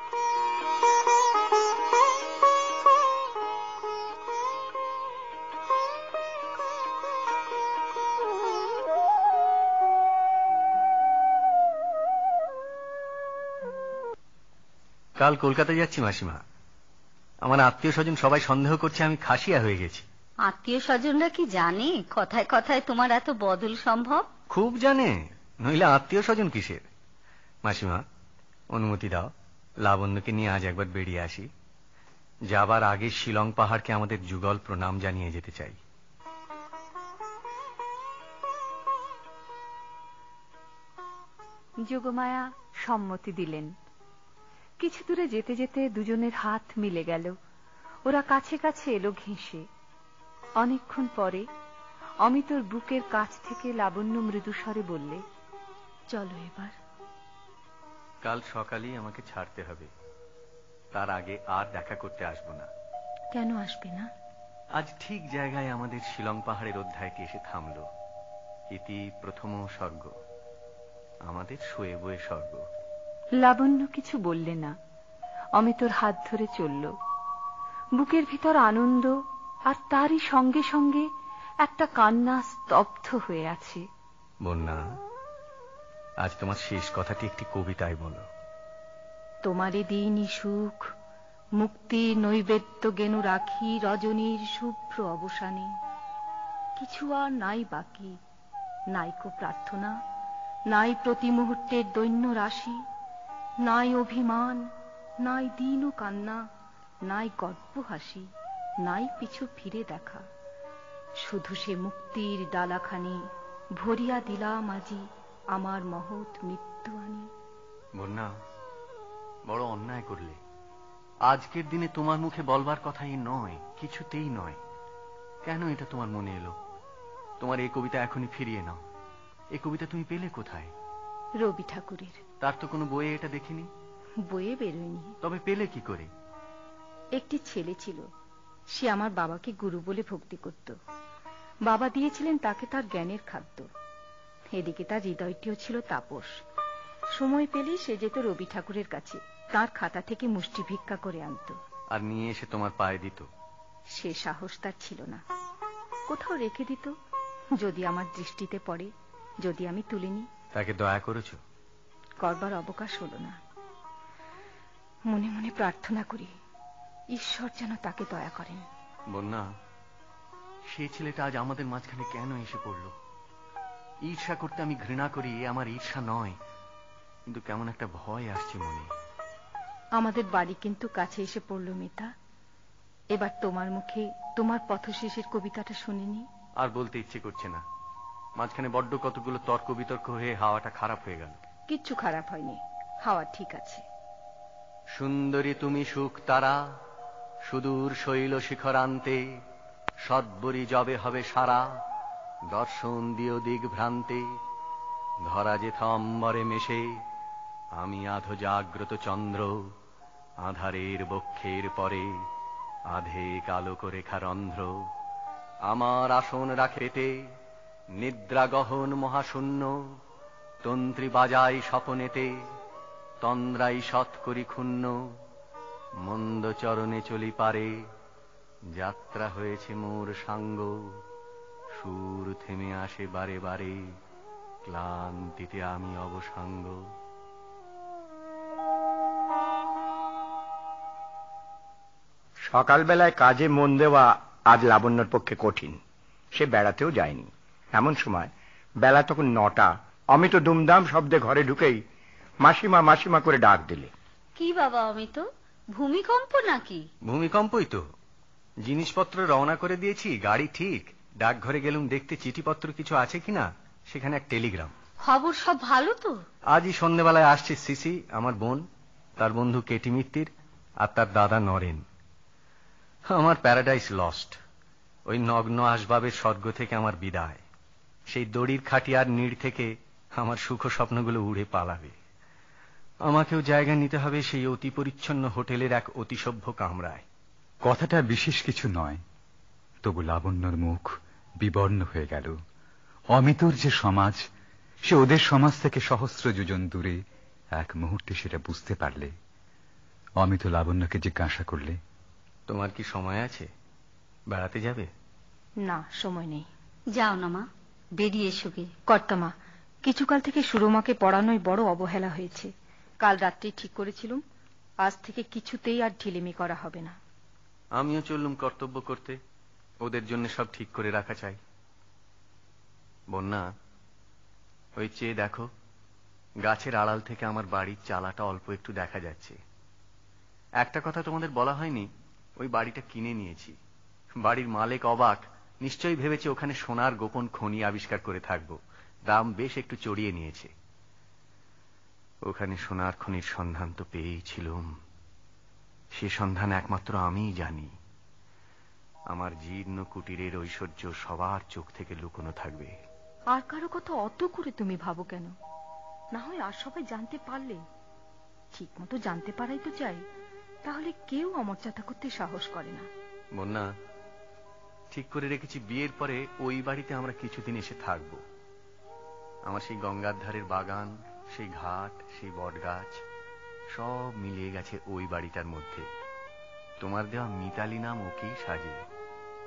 কাল কলকাতা যাচ্ছি মাসিমা। আমার আত্মীয় স্বজন সবাই সন্দেহ করছে আমি খাসিয়া হয়ে গেছি। আত্মীয় স্বজনরা কি জানে কথায় কথায় তোমার এত বদল সম্ভব? খুব জানে, নইলে আত্মীয় স্বজন কিসের। মাসিমা, অনুমতি দাও, লাবণ্যকে নিয়ে আজ একবার বেরিয়ে আসি। যাবার আগে শিলং পাহাড়কে আমাদের যুগল প্রণাম জানিয়ে যেতে চাই। যোগমায়া সম্মতি দিলেন। কিছু দূরে যেতে যেতে দুজনের হাত মিলে গেল। ওরা কাছে কাছে এলো ঘেঁষে। অনেকক্ষণ পরে অমিতর বুকের কাছ থেকে লাবণ্য মৃদুস্বরে বললে, চলো এবার। কাল সকালেই আমাকে ছাড়তে হবে, তার আগে আর দেখা করতে আসবো না। কেন আসবে না? আজ ঠিক জায়গায় আমাদের শিলং পাহাড়ের অধ্যায়টি এসে থামল। ইতি প্রথম স্বর্গ, আমাদের শোয়ে বয়ে স্বর্গ। লাবণ্য কিছু বললে না, অমিতর হাত ধরে চলল। বুকের ভিতর আনন্দ আর তারই সঙ্গে সঙ্গে একটা কান্না স্তব্ধ হয়ে আছে। বন্যা, আজ তোমার শেষ কথাটি একটি কবিতায় বলো। তোমারে দিনই সুখ মুক্তির নৈবেদ্য গেনু রাখি রজনীর শুভ্র অবসানে, কিছু আর নাই বাকি, নাইকো প্রার্থনা, নাই প্রতি মুহূর্তের দৈন্য রাশি, নাই অভিমান, নাই দিন ও কান্না, নাই গর্ব হাসি, নাই পিছু ফিরে দেখা, শুধু সে মুক্তির ডালাখানি ভরিয়া দিলাম আজি আমার মহৎ মৃত্যু আনি। বন্যা, বড় অন্যায় করলে। আজকের দিনে তোমার মুখে বলবার কথাই নয়, কিছুতেই নয়। কেন এটা তোমার মনে এলো? তোমার এই কবিতা এখনই ফিরিয়ে নাও। এই কবিতা তুমি পেলে কোথায়? রবি ঠাকুরের। তার তো কোনো বইয়ে এটা দেখিনি। বইয়ে বেরোয়নি। তবে পেলে কি করে? একটি ছেলে ছিল, সে আমার বাবাকে গুরু বলে ভক্তি করত। বাবা দিয়েছিলেন তাকে তার জ্ঞানের খাদ্য। এদিকে তার হৃদয়টিও ছিল তাপস। সময় পেলেই সে যেত রবি ঠাকুরের কাছে, তার খাতা থেকে মুষ্টি ভিক্ষা করে আনত আর নিয়ে এসে তোমার পায়ে দিত। সে সাহস তার ছিল না। কোথাও রেখে দিত, যদি আমার দৃষ্টিতে পড়ে, যদি আমি তুলে নিই। তাকে দয়া করেছো? করবার অবকাশ হলো না। মনে মনে প্রার্থনা করি ঈশ্বর যেন তাকে দয়া করেন। বন্যা, সেই ছেলেটা আজ আমাদের মাঝখানে কেন এসে পড়ল? ঈর্ষা করতে আমি ঘৃণা করি, আমার ঈর্ষা নয়, কিন্তু কেমন একটা ভয় আসছে মনে। আমাদের বাড়ি কিন্তু কাছে এসে পড়ল মিতা। এবার তোমার মুখে তোমার পথশেষের কবিতাটা শুনিনি। আর বলতে ইচ্ছে করছে না। মাঝখানে বড্ড কতগুলো তর্ক বিতর্ক হয়ে হাওয়াটা খারাপ হয়ে গেল। কিচ্ছু খারাপ হয়নি, হাওয়া ঠিক আছে। সুন্দরী তুমি সুখ তারা, সুদূর শৈল শিখরান্তে, সদ্বরি যবে হবে সারা, দর্শন দিও দিগ্ভ্রান্তে, ধরা যেথা অম্বরে মেশে, আমি আধো জাগ্রত চন্দ্র, আধারের বক্ষের পরে আধে কালো রেখা রন্ধ্র, আমার আসন রাখেতে নিদ্রা গহন মহাশূন্য, তন্ত্রী বাজাই স্বপনেতে, তন্দ্রাই সৎ করি ক্ষুণ্ণ, মন্দ চরণে চলি পারে, যাত্রা হয়েছে মোর সাঙ্গ, সুর থেমে আসে বারে বারে, ক্লান্তিতে আমি অবসাঙ্গ। সকালবেলায় কাজে মন দেওয়া আজ লাবণ্যর পক্ষে কঠিন। সে বেড়াতেও যায়নি। এমন সময় বেলা তখন 9টা। অমিত দুমদাম শব্দে ঘরে ঢুকেই মাসিমা মাসিমা করে ডাক দিলে। কি বাবা অমিত, ভূমিকম্প নাকি? ভূমিকম্পই তো। জিনিসপত্র রওনা করে দিয়েছি, গাড়ি ঠিক। ডাকঘরে গেলুম দেখতে চিঠিপত্র কিছু আছে কিনা, সেখানে এক টেলিগ্রাম। খবর সব ভালো তো? আজই সন্ধ্যেবেলায় আসছে সিসি, আমার বোন, তার বন্ধু কেটি মিত্তির আর তার দাদা নরেন। আমার প্যারাডাইস লস্ট। ওই নগ্ন আসবাবের স্বর্গ থেকে আমার বিদায়। সেই দড়ির খাটিয়ার নীড় থেকে আমার সুখ স্বপ্নগুলো উড়ে পালাবে। আমাকেও জায়গা নিতে হবে সেই অতি পরিচ্ছন্ন হোটেলের এক অতিসভ্য কামরায়। কথাটা বিশেষ কিছু নয়, তবু লাবণ্যর মুখ বিবর্ণ হয়ে গেল। অমিতর যে সমাজ, সে ওদের সমাজ থেকে সহস্র যোজন দূরে, এক মুহূর্তে সেটা বুঝতে পারলে। অমিত লাবণ্যকে জিজ্ঞাসা করলে, তোমার কি সময় আছে? বেড়াতে যাবে? না, সময় নেই। যাও না মা, বেরিয়ে এসো গে। কর্তামা, কিছুকাল থেকে সুরমাকে পড়ানোয় বড় অবহেলা হয়েছে। কাল রাত্রে ঠিক করেছিলুম আজ থেকে কিছুতেই আর ঢিলেমি করা হবে না। আমিও চললুম কর্তব্য করতে। ওদের জন্য সব ঠিক করে রাখা চাই। বন্যা, ওই চেয়ে দেখো, গাছের আড়াল থেকে আমার বাড়ির চালাটা অল্প একটু দেখা যাচ্ছে। একটা কথা তোমাদের বলা হয়নি, ওই বাড়িটা কিনে নিয়েছি। বাড়ির মালিক অবাক, নিশ্চয়ই ভেবেছে ওখানে সোনার গোপন খনি আবিষ্কার করে থাকবো। দাম বেশ একটু চড়িয়ে নিয়েছে। ওখানে সোনার খনির সন্ধান তো পেয়েছিলুম, সে সন্ধান একমাত্র আমিই জানি। আমার জীর্ণ কুটিরের ঐশ্বর্য সবার চোখ থেকে লুকোনো থাকবে। আর কারো কথা অত করে তুমি ভাবো কেন? না হয় আর সবাই জানতে পারলে। ঠিক মতো জানতে পারাই তো চাই, তাহলে কেউ অমর্যাদা করতে সাহস করে না। বন্যা, ঠিক করে রেখেছি বিয়ের পরে ওই বাড়িতে আমরা কিছুদিন এসে থাকব। আমার সেই গঙ্গার ধারের বাগান, সেই ঘাট, সেই বটগাছ সব মিলিয়ে গেছে ওই বাড়িটার মধ্যে। তোমার দেওয়া মিতালি নাম ওকেই সাজে।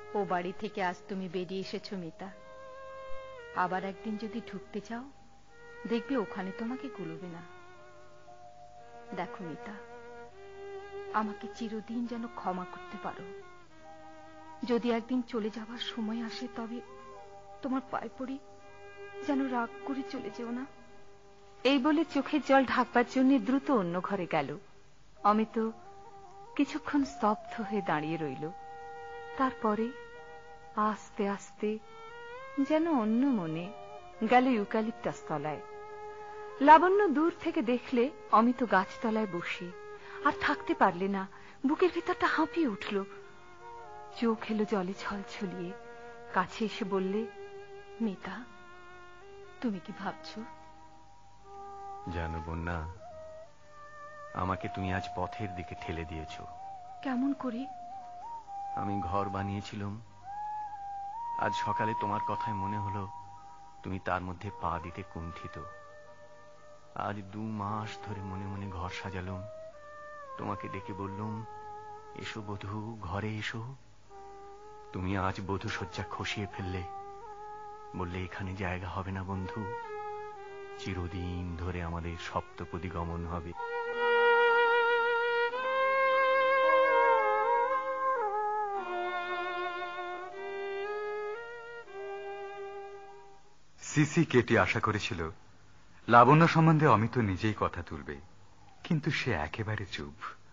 ও বাড়ি থেকে আজ তুমি বেরিয়ে এসেছো মিতা। আবার একদিন যদি ঢুকতে চাও, দেখবে ওখানে তোমাকে কুলোবে না। দেখো মিতা, আমাকে চিরদিন যেন ক্ষমা করতে পারো। যদি একদিন চলে যাবার সময় আসে, তবে তোমার পায়ে পড়ি, যেন রাগ করে চলে যেও না। এই বলে চোখের জল ঢাকবার জন্য দ্রুত অন্য ঘরে গেল। অমিত কিছুক্ষণ স্তব্ধ হয়ে দাঁড়িয়ে রইল। তারপরে আস্তে আস্তে যেন অন্য মনে গেল ইউক্যালিপটাস তলায়। লাবণ্য দূর থেকে দেখলে অমিত গাছতলায় বসে, আর থাকতে পারলে না, বুকের ভিতরটা হাঁপিয়ে উঠল। চোখ এলো জলে ছলছলিয়ে। কাছে এসে বললে, মিতা, তুমি কি ভাবছো? জানো বন্যা, আমাকে তুমি আজ পথের দিকে ঠেলে দিয়েছ। কেমন করে? আমি ঘর বানিয়েছিলাম, আজ সকালে তোমার কথায় মনে হলো তুমি তার মধ্যে পা দিতে কুণ্ঠিত। আজ 2 মাস ধরে মনে মনে ঘর সাজালাম, তোমাকে ডেকে বললুম, এসো বধূ, ঘরে এসো। তুমি আজ বধূ শয্যা খসিয়ে ফেললে, বললে এখানে জায়গা হবে না বন্ধু, চিরদিন ধরে আমাদের সপ্তপদী গমন হবে। সিসি কেটি আশা করেছিল লাবণ্য সম্বন্ধে অমিত নিজেই কথা তুলবে, কিন্তু সে একেবারে চুপ।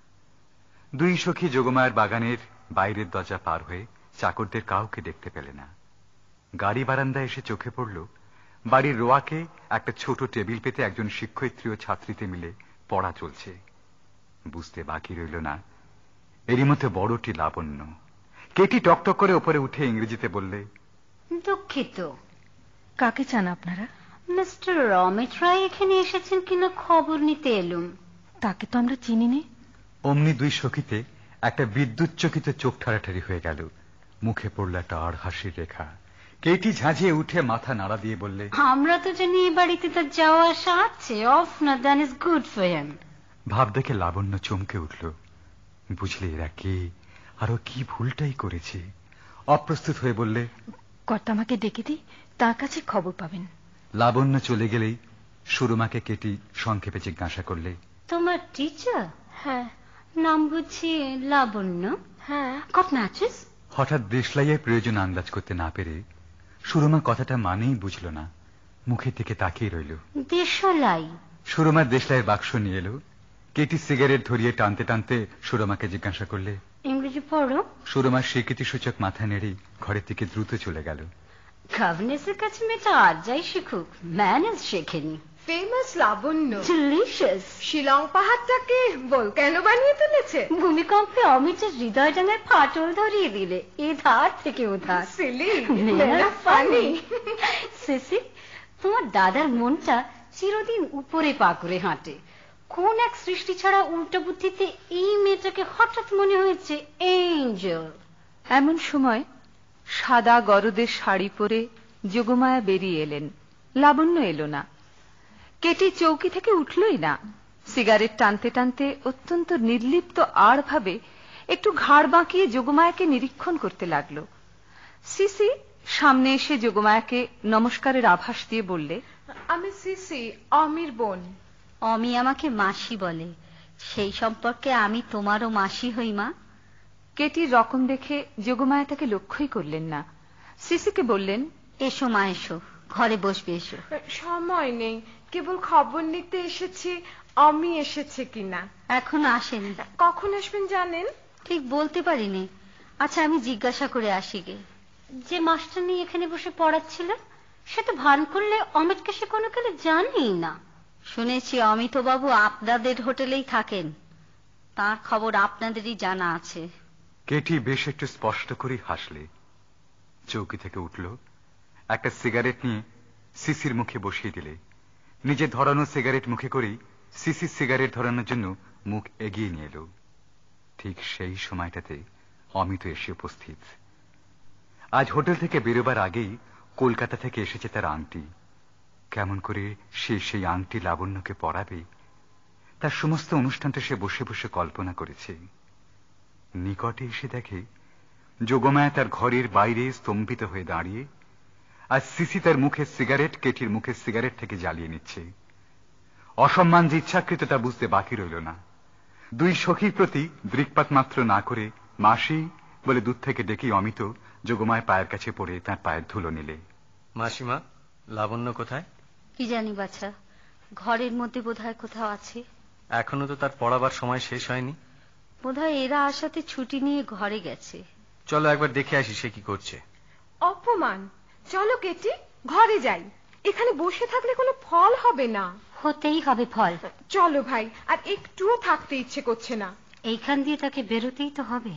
2 সখী যোগমায়ের বাগানের বাইরের দরজা পার হয়ে চাকরদের কাউকে দেখতে পেলে না। গাড়ি বারান্দায় এসে চোখে পড়ল বাড়ির রোয়াকে একটা ছোট টেবিল পেতে একজন শিক্ষয়িত্রী ও ছাত্রীতে মিলে পড়া চলছে। বুঝতে বাকি রইল না, এরই মধ্যে বড়টি লাবণ্য। কেটি টকটক করে ওপরে উঠে ইংরেজিতে বললে, দুঃখিত। কাকে চান আপনারা? মিস্টার অমিত রায় এখানে এসেছেন কিনা খবর নিতে এলুম। তাকে তো আমরা চিনি নে। অমনি 2 সখীতে একটা বিদ্যুৎ চকিত চোখ ঠাড়াঠাড়ি হয়ে গেল। মুখে পড়ল একটা আর হাসির রেখা। কেটি ঝাঁঝিয়ে উঠে মাথা নাড়া দিয়ে বললে, আমরা তো জানি এই বাড়িতে তার যাওয়া আসা আছে, অফ না than is good for him. ভাব দেখে লাবণ্য চমকে উঠল। বুঝলে এরা কে, আরো কি ভুলটাই করেছে। অপ্রস্তুত হয়ে বললে, কর্তা আমাকে ডেকে দিই, তার কাছে খবর পাবেন। লাবণ্য চলে গেলেই সুরমাকে কেটি সংক্ষেপে জিজ্ঞাসা করলে, তোমার টিচার? হ্যাঁ। নাম বুঝি লাবণ্য? হ্যাঁ। Got matches? হঠাৎ দেশলাইয়ের প্রয়োজন আন্দাজ করতে না পেরে সুরমা কথাটা মানেই বুঝল না, মুখের দিকে তাকিয়ে রইল। দেশলাই? সুরমা দেশলাইয়ের বাক্স নিয়ে এলো। কেটি সিগারেট ধরিয়ে টানতে টানতে সুরমাকে জিজ্ঞাসা করলে, ইংরেজি পড়ো? সুরমার স্বীকৃতিসূচক মাথা নেড়েই ঘরের দিকে দ্রুত চলে গেল। গভর্নেসের কাছে মেয়েটা আর যাই শিখুক, ম্যানেজ শেখেনি। Famous Labanya delicious. শিলং পাহাড়টাকে ভলক্যানো বানিয়ে তুলেছে। ভূমিকম্পে অমিতের হৃদয় ডাঙায় ফাটল ধরিয়ে দিলে, এ ধার থেকে ও ধার। Seely, funny. সিসি, তোমার দাদার মনটা চিরদিন উপরে পা করে হাঁটে। কোন এক সৃষ্টি ছাড়া উল্টো বুদ্ধিতে এই মেয়েটাকে হঠাৎ মনে হয়েছে এঞ্জেল। এমন সময় সাদা গরদের শাড়ি পরে যোগমায়া বেরিয়ে এলেন। লাবণ্য এলো না। কেটি চৌকি থেকে উঠলই না। সিগারেট টানতে টানতে অত্যন্ত নির্লিপ্ত আর ভাবে একটু ঘাড় বাঁকিয়ে যোগমায়াকে নিরীক্ষণ করতে লাগলো। সিসি সামনে এসে যোগমায়াকে নমস্কারের আভাস দিয়ে বললে, আমি সিসি, অমির বোন। অমি আমাকে মাসি বলে, সেই সম্পর্কে আমি তোমারও মাসি হই মা। কেটির রকম দেখে যোগমায়া তাকে লক্ষ্যই করলেন না। সিসিকে বললেন, এসো মা, এসো, ঘরে বসবে, এসো। সময় নেই, কেবল খবর নিতে এসেছি অমি এসেছে কিনা। এখন আসেনি। কখন আসবেন জানেন? ঠিক বলতে পারিনি। আচ্ছা, আমি জিজ্ঞাসা করে আসি গে। যে মাস্টারনি এখানে বসে পড়াচ্ছিল, সে তো ভান করলে অমিতকে সে কোনো কালে জানেই না। শুনেছি অমিতবাবু আপনাদের হোটেলেই থাকেন, তার খবর আপনাদেরই জানা আছে। কেটি বেশ একটু স্পষ্ট করে হাসলে। চৌকি থেকে উঠল, একটা সিগারেট নিয়ে সিসির মুখে বসিয়ে দিলে। নিজে ধরানো সিগারেট মুখে করেই সিসির সিগারেট ধরানোর জন্য মুখ এগিয়ে নিয়ে এলো। ঠিক সেই সময়টাতে অমিত এসে উপস্থিত। আজ হোটেল থেকে বেরোবার আগেই কলকাতা থেকে এসেছে তার আংটি। কেমন করে সে সেই আংটি লাবণ্যকে পরাবে, তার সমস্ত অনুষ্ঠানটা সে বসে বসে কল্পনা করেছে। নিকটে এসে দেখে যোগমায়া তার ঘরের বাইরে স্তম্ভিত হয়ে দাঁড়িয়ে, আর সিসি তার মুখের সিগারেট কেটির মুখের সিগারেট থেকে জ্বালিয়ে নিচ্ছে। অসম্মান যে ইচ্ছাকৃত তা বুঝতে বাকি রইল না। দুই সখীর প্রতি দৃকপাত মাত্র না করে মাসি বলে দূর থেকে ডেকে অমিত যোগমায় পায়ের কাছে পড়ে তার পায়ের ধুলো নিলে। মাসিমা, লাবণ্য কোথায়? কি জানি বাছা, ঘরের মধ্যে বোধহয় কোথাও আছে। এখনো তো তার পড়াবার সময় শেষ হয়নি। বোধহয় এরা আসাতে ছুটি নিয়ে ঘরে গেছে। চলো একবার দেখে আসি সে কি করছে। অপমান। চলো কেটি, ঘরে যাই। এখানে বসে থাকলে কোনো ফল হবে না। হতেই হবে ফল। চলো ভাই, আর একটুও থাকতে ইচ্ছে করছে না। এইখান দিয়ে তাকে বেরোতেই তো হবে।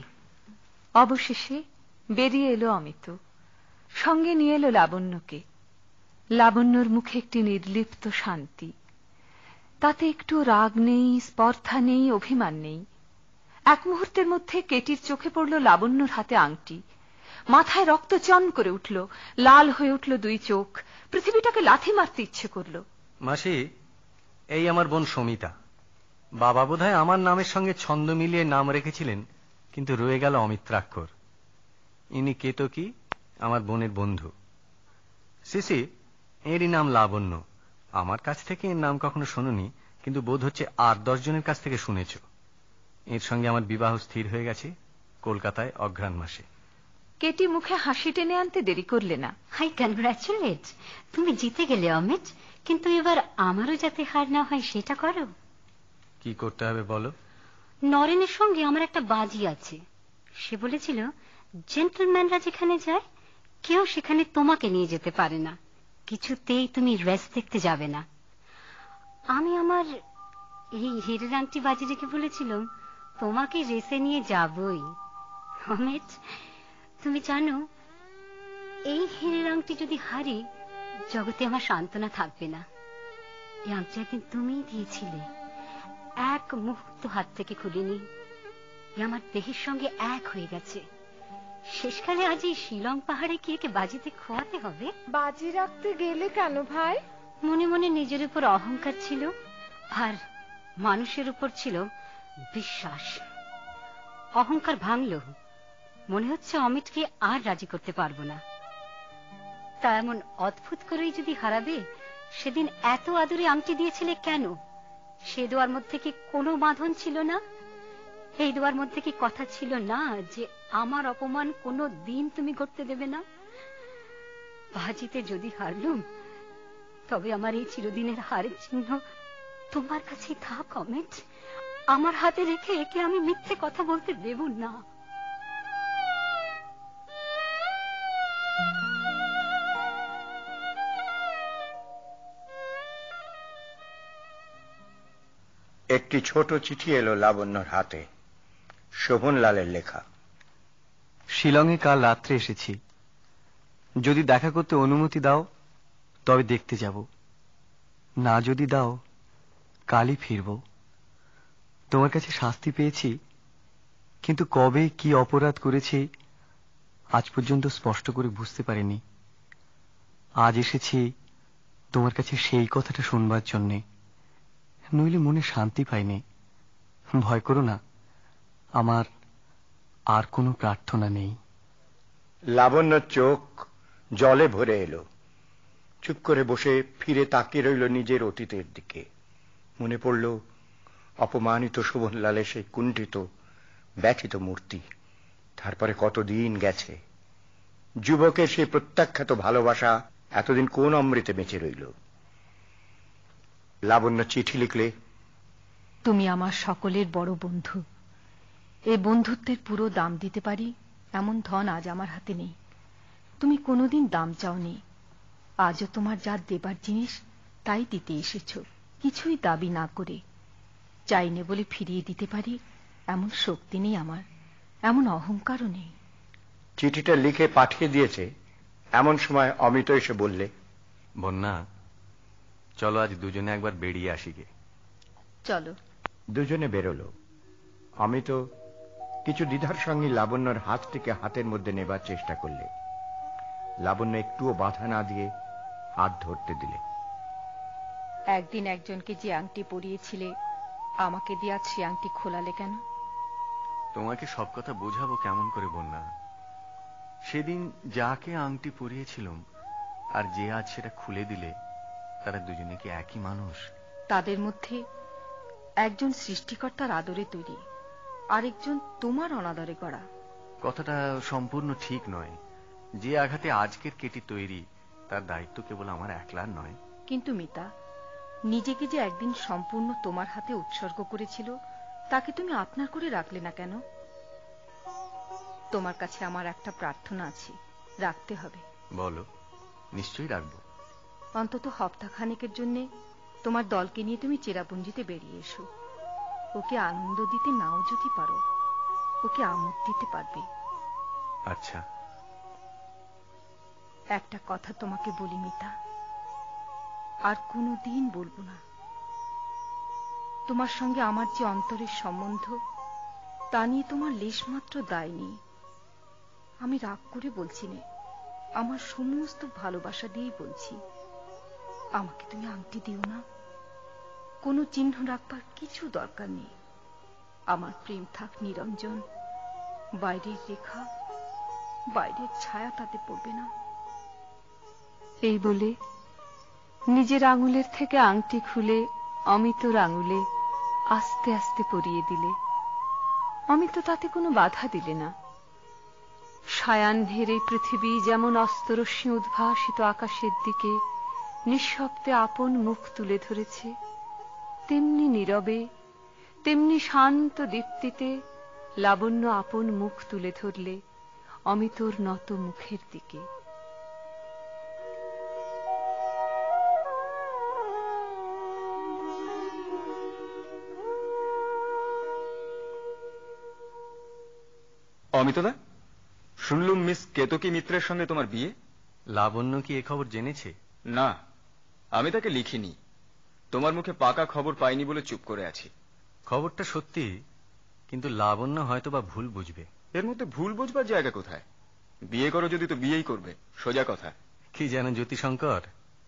অবশেষে বেরিয়ে এলো অমিত, সঙ্গে নিয়ে এলো লাবণ্যকে। লাবণ্যর মুখে একটি নির্লিপ্ত শান্তি, তাতে একটু রাগ নেই, স্পর্ধা নেই, অভিমান নেই। এক মুহূর্তের মধ্যে কেটির চোখে পড়ল লাবণ্যর হাতে আংটি। মাথায় রক্ত চন করে উঠল, লাল হয়ে উঠল দুই চোখ, পৃথিবীটাকে লাথি মারতে ইচ্ছে করল। মাসি, এই আমার বোন সমিতা। বাবা বোধহয় আমার নামের সঙ্গে ছন্দ মিলিয়ে নাম রেখেছিলেন, কিন্তু রয়ে গেল অমিত্রাক্ষর। ইনি কেতকী, আমার বোনের বন্ধু। সিসি, এরই নাম লাবণ্য। আমার কাছ থেকে এর নাম কখনো শোনোনি, কিন্তু বোধ হচ্ছে 8-10 জনের কাছ থেকে শুনেছ। এর সঙ্গে আমার বিবাহ স্থির হয়ে গেছে কলকাতায় অঘ্রাণ মাসে। কেটি মুখে হাসি টেনে আনতে দেরি করলে না। হাই কনগ্রাচুলেট, তুমি জিতে গেলে অমিত, কিন্তু এবার আমারও যাতে হার না হয় সেটা করো। কি করতে হবে বলো? নরেনের সঙ্গে আমার একটা বাজি আছে। সে বলেছিল জেন্টলম্যানরা যেখানে যায় কেউ সেখানে তোমাকে নিয়ে যেতে পারে না, কিছুতেই তুমি রেস দেখতে যাবে না। আমি আমার এই হিরের আংটি বাজি রেখে বলেছিলাম তোমাকে রেসে নিয়ে যাবই। অমিত, তুমি জানো এই হিরের আংটি যদি হারি জগতে আমার সান্ত্বনা থাকবে না। এই আংটি একদিন তুমিই দিয়েছিলে, এক মুহূর্ত হাত থেকে খুলিনি। আমার দেহের সঙ্গে এক হয়ে গেছে। শেষকালে আজ এই শিলং পাহাড়ে কি একে বাজিতে খোয়াতে হবে? বাজি রাখতে গেলে কেন ভাই? মনে মনে নিজের উপর অহংকার ছিল, আর মানুষের উপর ছিল বিশ্বাস। অহংকার ভাঙল, মনে হচ্ছে অমিতকে আর রাজি করতে পারবো না। তা এমন অদ্ভুত করেই যদি হারাবে, সেদিন এত আদরে আংটি দিয়েছিলে কেন? সে দোয়ার মধ্যে কি কোনো বাঁধন ছিল না? এই দোয়ার মধ্যে কি কথা ছিল না যে আমার অপমান কোনো দিন তুমি করতে দেবে না? বাজিতে যদি হারলুম, তবে আমার এই চিরদিনের হারের চিহ্ন তোমার কাছেই থাক অমিত। আমার হাতে রেখে একে আমি মিথ্যে কথা বলতে দেব না। একটি ছোট চিঠি এলো লাবণ্যর হাতে, শোভনলালের লেখা। শিলংয়ে কাল রাত্রে এসেছি। যদি দেখা করতে অনুমতি দাও তবে দেখতে যাব, না যদি দাও কালই ফিরব। তোমার কাছে শাস্তি পেয়েছি, কিন্তু কবে কি অপরাধ করেছি আজ পর্যন্ত স্পষ্ট করে বুঝতে পারিনি। আজ এসেছি তোমার কাছে সেই কথাটা শুনবার জন্যে, নইলে মনে শান্তি পাইনি। ভয় করো না, আমার আর কোনো প্রার্থনা নেই। লাবণ্যর চোখ জলে ভরে এলো। চুপ করে বসে ফিরে তাকিয়ে রইল নিজের অতীতের দিকে। মনে পড়ল অপমানিত শোভনলালের সেই কুণ্ঠিত ব্যথিত মূর্তি। তারপরে কতদিন গেছে, যুবকের সেই প্রত্যাখ্যাত ভালোবাসা এতদিন কোন অমৃতে বেঁচে রইল। লাবণ্য চিঠি লিখলে, তুমি আমার সকলের বড় বন্ধু। এই বন্ধুত্বের পুরো দাম দিতে পারি এমন ধন আজ আমার হাতে নেই। তুমি কোনোদিন দাম চাওনি, আজও তোমার যা দেবার জিনিস তাই দিতে এসেছ, কিছুই দাবি না করে। চাইনে বলে ফিরিয়ে দিতে পারি এমন শক্তি নেই আমার, এমন অহংকারও নেই। চিঠিটা লিখে পাঠিয়ে দিয়েছে এমন সময় অমিত এসে বললে, বন্যা, চলো আজ দুজনে একবার বেরিয়ে আসি গে। চলো। দুজনে বেরোলো। অমিত কিছু দ্বিধার সঙ্গে লাবণ্যর হাতটিকে হাতের মধ্যে নেবার চেষ্টা করলে। লাবণ্য একটুও বাধা না দিয়ে হাত ধরতে দিলে। একদিন একজনকে যে আংটি পরিয়েছিলে, আমাকে দিয়ে আজ সে আংটি খোলালে কেন? তোমাকে সব কথা বোঝাবো কেমন করে বন্যা? সেদিন যাকে আংটি পরিয়েছিলাম আর যে আজ সেটা খুলে দিলে, তারা দুজনে কি একই মানুষ? তাদের মধ্যে একজন সৃষ্টিকর্তার আদরে তৈরি, আরেকজন তোমার অনাদরে করা। কথাটা সম্পূর্ণ ঠিক নয়। যে আঘাতে আজকের কেটি তৈরি, তার দায়িত্ব কেবল আমার একলার নয়। কিন্তু মিতা, নিজেকে যে একদিন সম্পূর্ণ তোমার হাতে উৎসর্গ করেছিল, তাকে তুমি আপনার করে রাখলে না কেন? তোমার কাছে আমার একটা প্রার্থনা আছে, রাখতে হবে। বলো, নিশ্চয়ই রাখবো। অন্তত হপ্তাখানেকের জন্য তোমার দলকে নিয়ে তুমি চেরাপুঞ্জিতে বেরিয়ে এসো। ওকে আনন্দ দিতে নাও যদি পারো, ওকে আমোদ দিতে পারবে। আচ্ছা। একটা কথা তোমাকে বলি মিতা, আর কোনোদিন বলবো না। তোমার সঙ্গে আমার যে অন্তরের সম্বন্ধ, তা নিয়ে তোমার লেশমাত্র দায় নেই। আমি রাগ করে বলছি না, আমার সমস্ত ভালোবাসা দিয়েই বলছি। আমাকে তুমি আংটি দিও না, কোনো চিহ্ন রাখবার কিছু দরকার নেই। আমার প্রেম থাক নিরঞ্জন, বাইরের রেখা, বাইরের ছায়া তাতে পড়বে না। এই বলে নিজের আঙুলের থেকে আংটি খুলে অমিতর আঙুলে আস্তে আস্তে পরিয়ে দিলে। অমিত তাতে কোনো বাধা দিলে না। সায়াহ্নের এই পৃথিবী যেমন অস্তরশ্মি উদ্ভাসিত আকাশের দিকে নিঃশব্দে আপন মুখ তুলে ধরেছে, তেমনি নীরবে, তেমনি শান্ত দীপ্তিতে লাবণ্য আপন মুখ তুলে ধরলে অমিতর নত মুখের দিকে। অমিতদা, শুনলুম মিস কেতকী মিত্রের সঙ্গে তোমার বিয়ে। লাবণ্য কি এ খবর জেনেছে? না, আমি তাকে লিখিনি। তোমার মুখে পাকা খবর পাইনি বলে চুপ করে আছি। খবরটা সত্যি, কিন্তু লাবণ্য হয়তো বা ভুল বুঝবে। এর মধ্যে ভুল বুঝবার জায়গা কোথায়? বিয়ে করো যদি তো বিয়েই করবে, সোজা কথা। কি জানো জ্যোতিশঙ্কর,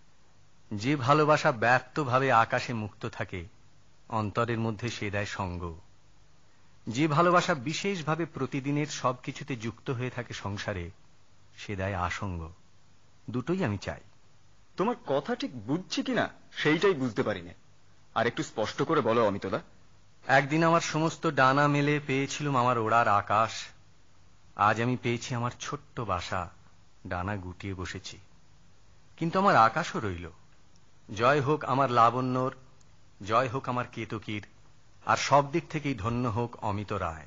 যে ভালোবাসা ব্যক্তভাবে আকাশে মুক্ত থাকে, অন্তরের মধ্যে সে দেয় সঙ্গ। যে ভালোবাসা বিশেষভাবে প্রতিদিনের সবকিছুতে যুক্ত হয়ে থাকে সংসারে, সে দেয় আসঙ্গ। দুটোই আমি চাই। তোমার কথা ঠিক বুঝছি কিনা সেইটাই বুঝতে পারি না। আর একটু স্পষ্ট করে বলো অমিতদা। একদিন আমার সমস্ত ডানা মেলে পেয়েছিলাম আমার ওড়ার আকাশ। আজ আমি পেয়েছি আমার ছোট্ট বাসা, ডানা গুটিয়ে বসেছি, কিন্তু আমার আকাশও রইল। জয় হোক আমার লাবণ্যর, জয় হোক আমার কেতকীর, আর সব দিক থেকেই ধন্য হোক অমিত রায়।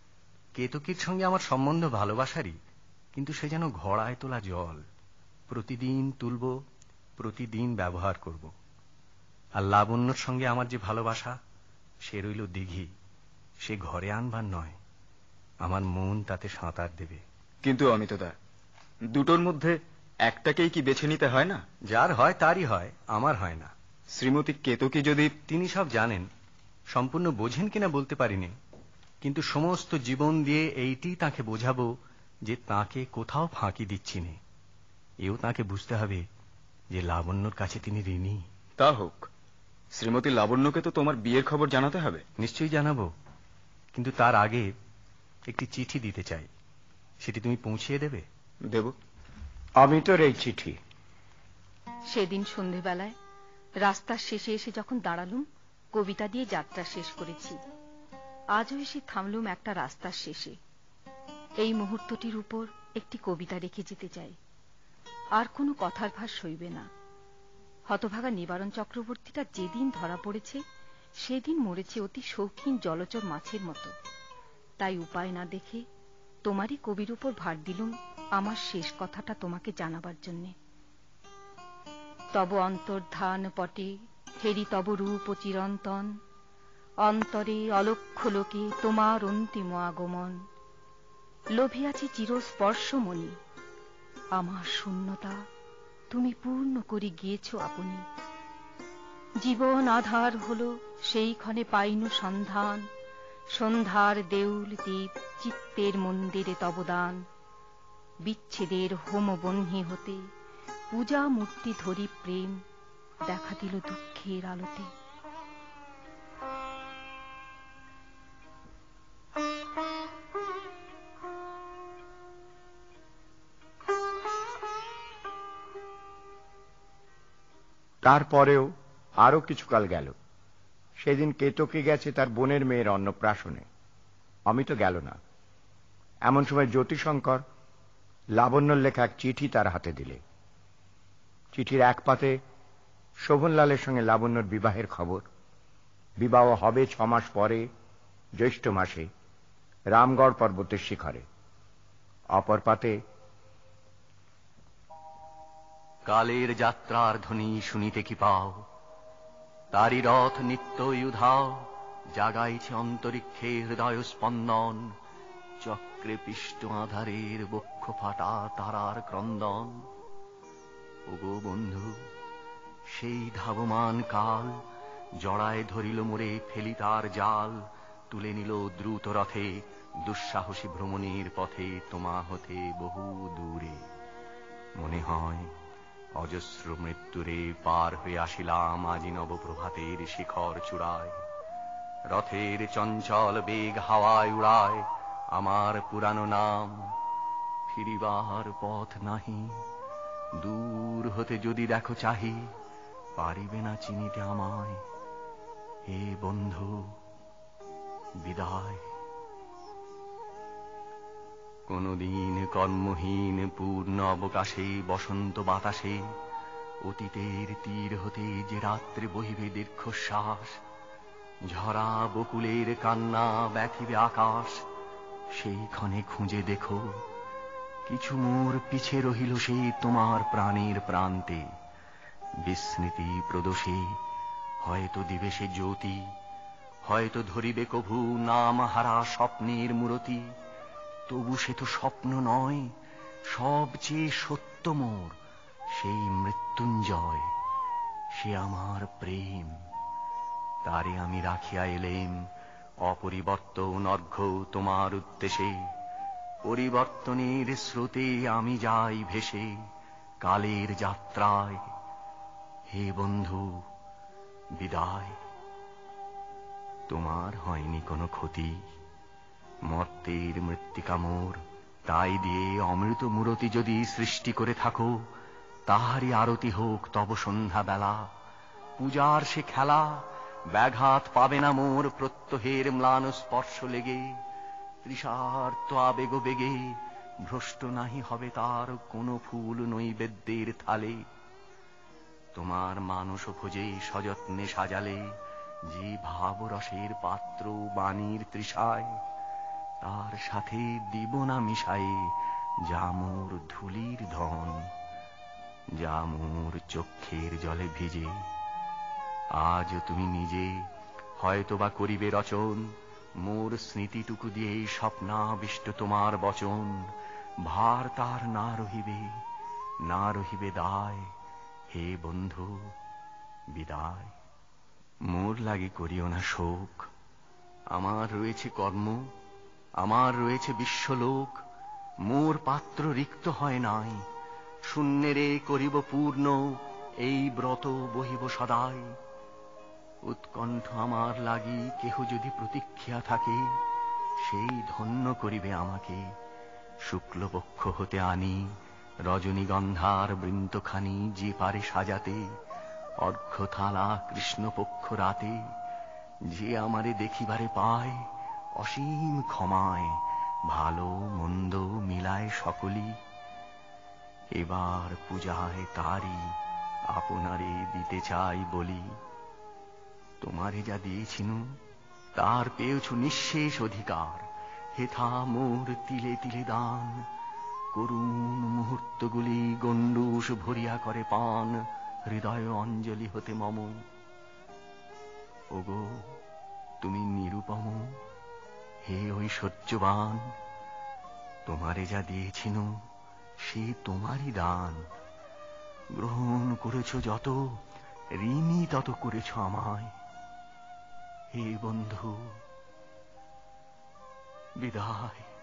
কেতকীর সঙ্গে আমার সম্বন্ধ ভালোবাসারই, কিন্তু সে যেন ঘড়ায় তোলা জল, প্রতিদিন তুলব, প্রতিদিন ব্যবহার করব। আর লাবণ্যর সঙ্গে আমার যে ভালোবাসা, সে রইল দিঘি, সে ঘরে আনবার নয়, আমার মন তাতে সাঁতার দেবে। কিন্তু অমিতদা, দুটোর মধ্যে একটাকেই কি বেছে নিতে হয় না? যার হয় তারই হয়, আমার হয় না। শ্রীমতী কেতকী যদি... তিনি সব জানেন, সম্পূর্ণ বোঝেন কিনা বলতে পারিনি, কিন্তু সমস্ত জীবন দিয়ে এইটি তাকে বোঝাবো যে তাকে কোথাও ফাঁকি দিচ্ছি নে। এও তাকে বুঝতে হবে যে লাবণ্যর কাছে তিনি ঋণী। তা হোক, শ্রীমতী লাবণ্যকে তো তোমার বিয়ের খবর জানাতে হবে। নিশ্চয়ই জানাবো, কিন্তু তার আগে একটি চিঠি দিতে চাই। সেটি তুমি পৌঁছিয়ে দেবে? দেব। অমিতর এই চিঠি। সেদিন সন্ধেবেলায় রাস্তার শেষে এসে যখন দাঁড়ালুম, কবিতা দিয়ে যাত্রা শেষ করেছি। আজও এসে থামলুম একটা রাস্তার শেষে। এই মুহূর্তটির উপর একটি কবিতা রেখে যেতে চাই। আর কোনো কথার ভাষ সইবে না। হতভাগা নিবারণ চক্রবর্তীটা যেদিন ধরা পড়েছে, সেদিন মরেছে অতি শৌখিন জলচর মাছের মতো। তাই উপায় না দেখে তোমারই কবির উপর ভার দিলুম আমার শেষ কথাটা তোমাকে জানাবার জন্যে। তব অন্তর্ধান পটে হেরি তব রূপ চিরন্তন, অন্তরে অলক্ষ লোকে তোমার অন্তিম আগমন। লোভিয়াছি চিরস্পর্শমণি, আমার শূন্যতা তুমি পূর্ণ করে গিয়েছ আপনি। জীবন আধার হল সেই ক্ষণে পাইন সন্ধান, সন্ধ্যার দেউল দ্বীপ চিত্তের মন্দিরে তবদান। বিচ্ছেদের হোম বহ্নি হতে পূজা মূর্তি ধরি প্রেম দেখা দিল দুঃখের আলোতে। তারপরেও আরো কিছুকাল গেল। সেদিন কেতকী গেছে তার বোনের মেয়ের অন্নপ্রাশনে, অমিত গেল না। এমন সময় জ্যোতিশঙ্কর লাবণ্যর লেখা এক চিঠি তার হাতে দিলে। চিঠির এক পাতে শোভনলালের সঙ্গে লাবণ্যর বিবাহের খবর। বিবাহ হবে 6 মাস পরে, জ্যৈষ্ঠ মাসে, রামগড় পর্বতের শিখরে। অপর পাতে কালের যাত্রার ধ্বনি শুনিতে কি পাও, তারি রথ নিত্যই উধাও, জাগাইছে অন্তরিক্ষে হৃদয় স্পন্দন, চক্রে পিষ্ট আধারের বক্ষ ফাটা তারার ক্রন্দন। ওগো বন্ধু, সেই ধাবমান কাল জড়ায় ধরিল মোরে, ফেলি তার জাল, তুলে নিল দ্রুত রথে, দুঃসাহসী ভ্রমণের পথে তোমা হতে বহু দূরে। মনে হয় অজস্র মৃত্যুরে পার হয়ে আসিলাম আজি নবপ্রভাতের শিখর চূড়ায়। রথের চঞ্চল বেগ হাওয়ায় উড়ায় আমার পুরানো নাম, ফিরিবার পথ নাহি, দূর হতে যদি দেখো চাহি, পারিবে না চিনিতে আমায়। হে বন্ধু, বিদায়। কোনদিন কর্মহীন পূর্ণ অবকাশে বসন্ত বাতাসে অতীতের তীর হতে যে রাত্রে বহিবে দীর্ঘশ্বাস, ঝরা বকুলের কান্না ব্যথিবে আকাশ, সেই ক্ষণে খুঁজে দেখো কিছু মোর পিছে রহিল সে তোমার প্রাণের প্রান্তে। বিস্মৃতি প্রদোষে হয়তো দিবে সে জ্যোতি, হয়তো ধরিবে কভু নাম হারা স্বপ্নের মূরতি। তবু সে তো স্বপ্ন নয়, সবচেয়ে সত্য মোর সেই মৃত্যুঞ্জয়, সে আমার প্রেম। তারে আমি রাখিয়া এলেম অপরিবর্তন অর্ঘ্য তোমার উদ্দেশে। পরিবর্তনের স্রোতে আমি যাই ভেসে কালের যাত্রায়। হে বন্ধু, বিদায়। তোমার হয়নি কোনো ক্ষতি, মর্তের মৃত্তিকা মোর, তাই দিয়ে অমৃত মূরতি যদি সৃষ্টি করে থাকো, তাহারই আরতি হোক তব সন্ধ্যা বেলা। পূজার সে খেলা ব্যাঘাত পাবে না মোর প্রত্যহের ম্লান স্পর্শ লেগে। তৃষার্ত আবেগ বেগে ভ্রষ্ট নাহি হবে তার কোন ফুল নৈবেদ্যের থালে। তোমার মানস ভোজে সযত্নে সাজালে যে ভাবরসের পাত্র বাণীর তৃষায়, তার সাথে দিব না মিশায়ে যা মোর ধুলির ধন, যা মোর চক্ষের জলে ভিজে। আজ তুমি নিজে হয়তোবা করিবে রচন মোর স্মৃতিটুকু দিয়ে স্বপ্নাবিষ্ট তোমার বচন। ভার তার না রহিবে, না রহিবে দায়। হে বন্ধু, বিদায়। মোর লাগি করিও না শোক, আমার রয়েছে কর্ম, আমার রয়েছে বিশ্বলোক। মোর পাত্র রিক্ত হয় নাই, শূন্যেরে করিব পূর্ণ, এই ব্রত বহিব সদাই। উৎকণ্ঠ আমার লাগি কেহ যদি প্রতীক্ষা থাকে, সেই ধন্য করিবে আমাকে। শুক্লপক্ষ হতে আনি রজনীগন্ধার বৃন্তখানি যে পারে সাজাতে, অর্ঘ্য থালা কৃষ্ণপক্ষ রাতে। যে আমারে দেখিবারে পায় অসীম ক্ষমায়, ভালো মন্দ মিলায় সকলি। এবার পূজায় তারি আপনারে দিতে চাই বলি। তোমারে যা দিয়েছিনু তার পেয়েছ নিঃশেষ অধিকার। হেথা মোর তিলে তিলে দান, করুণ মুহূর্তগুলি গণ্ডূষ ভরিয়া করে পান, হৃদয় অঞ্জলি হতে মম। ওগো তুমি নিরুপম, হে ঐশ্বর্যবান, তোমারে যা দিয়েছিনু সে তোমারই দান। গ্রহণ করেছ যত, ঋণী তত করেছ আমায়। হে বন্ধু, বিদায়।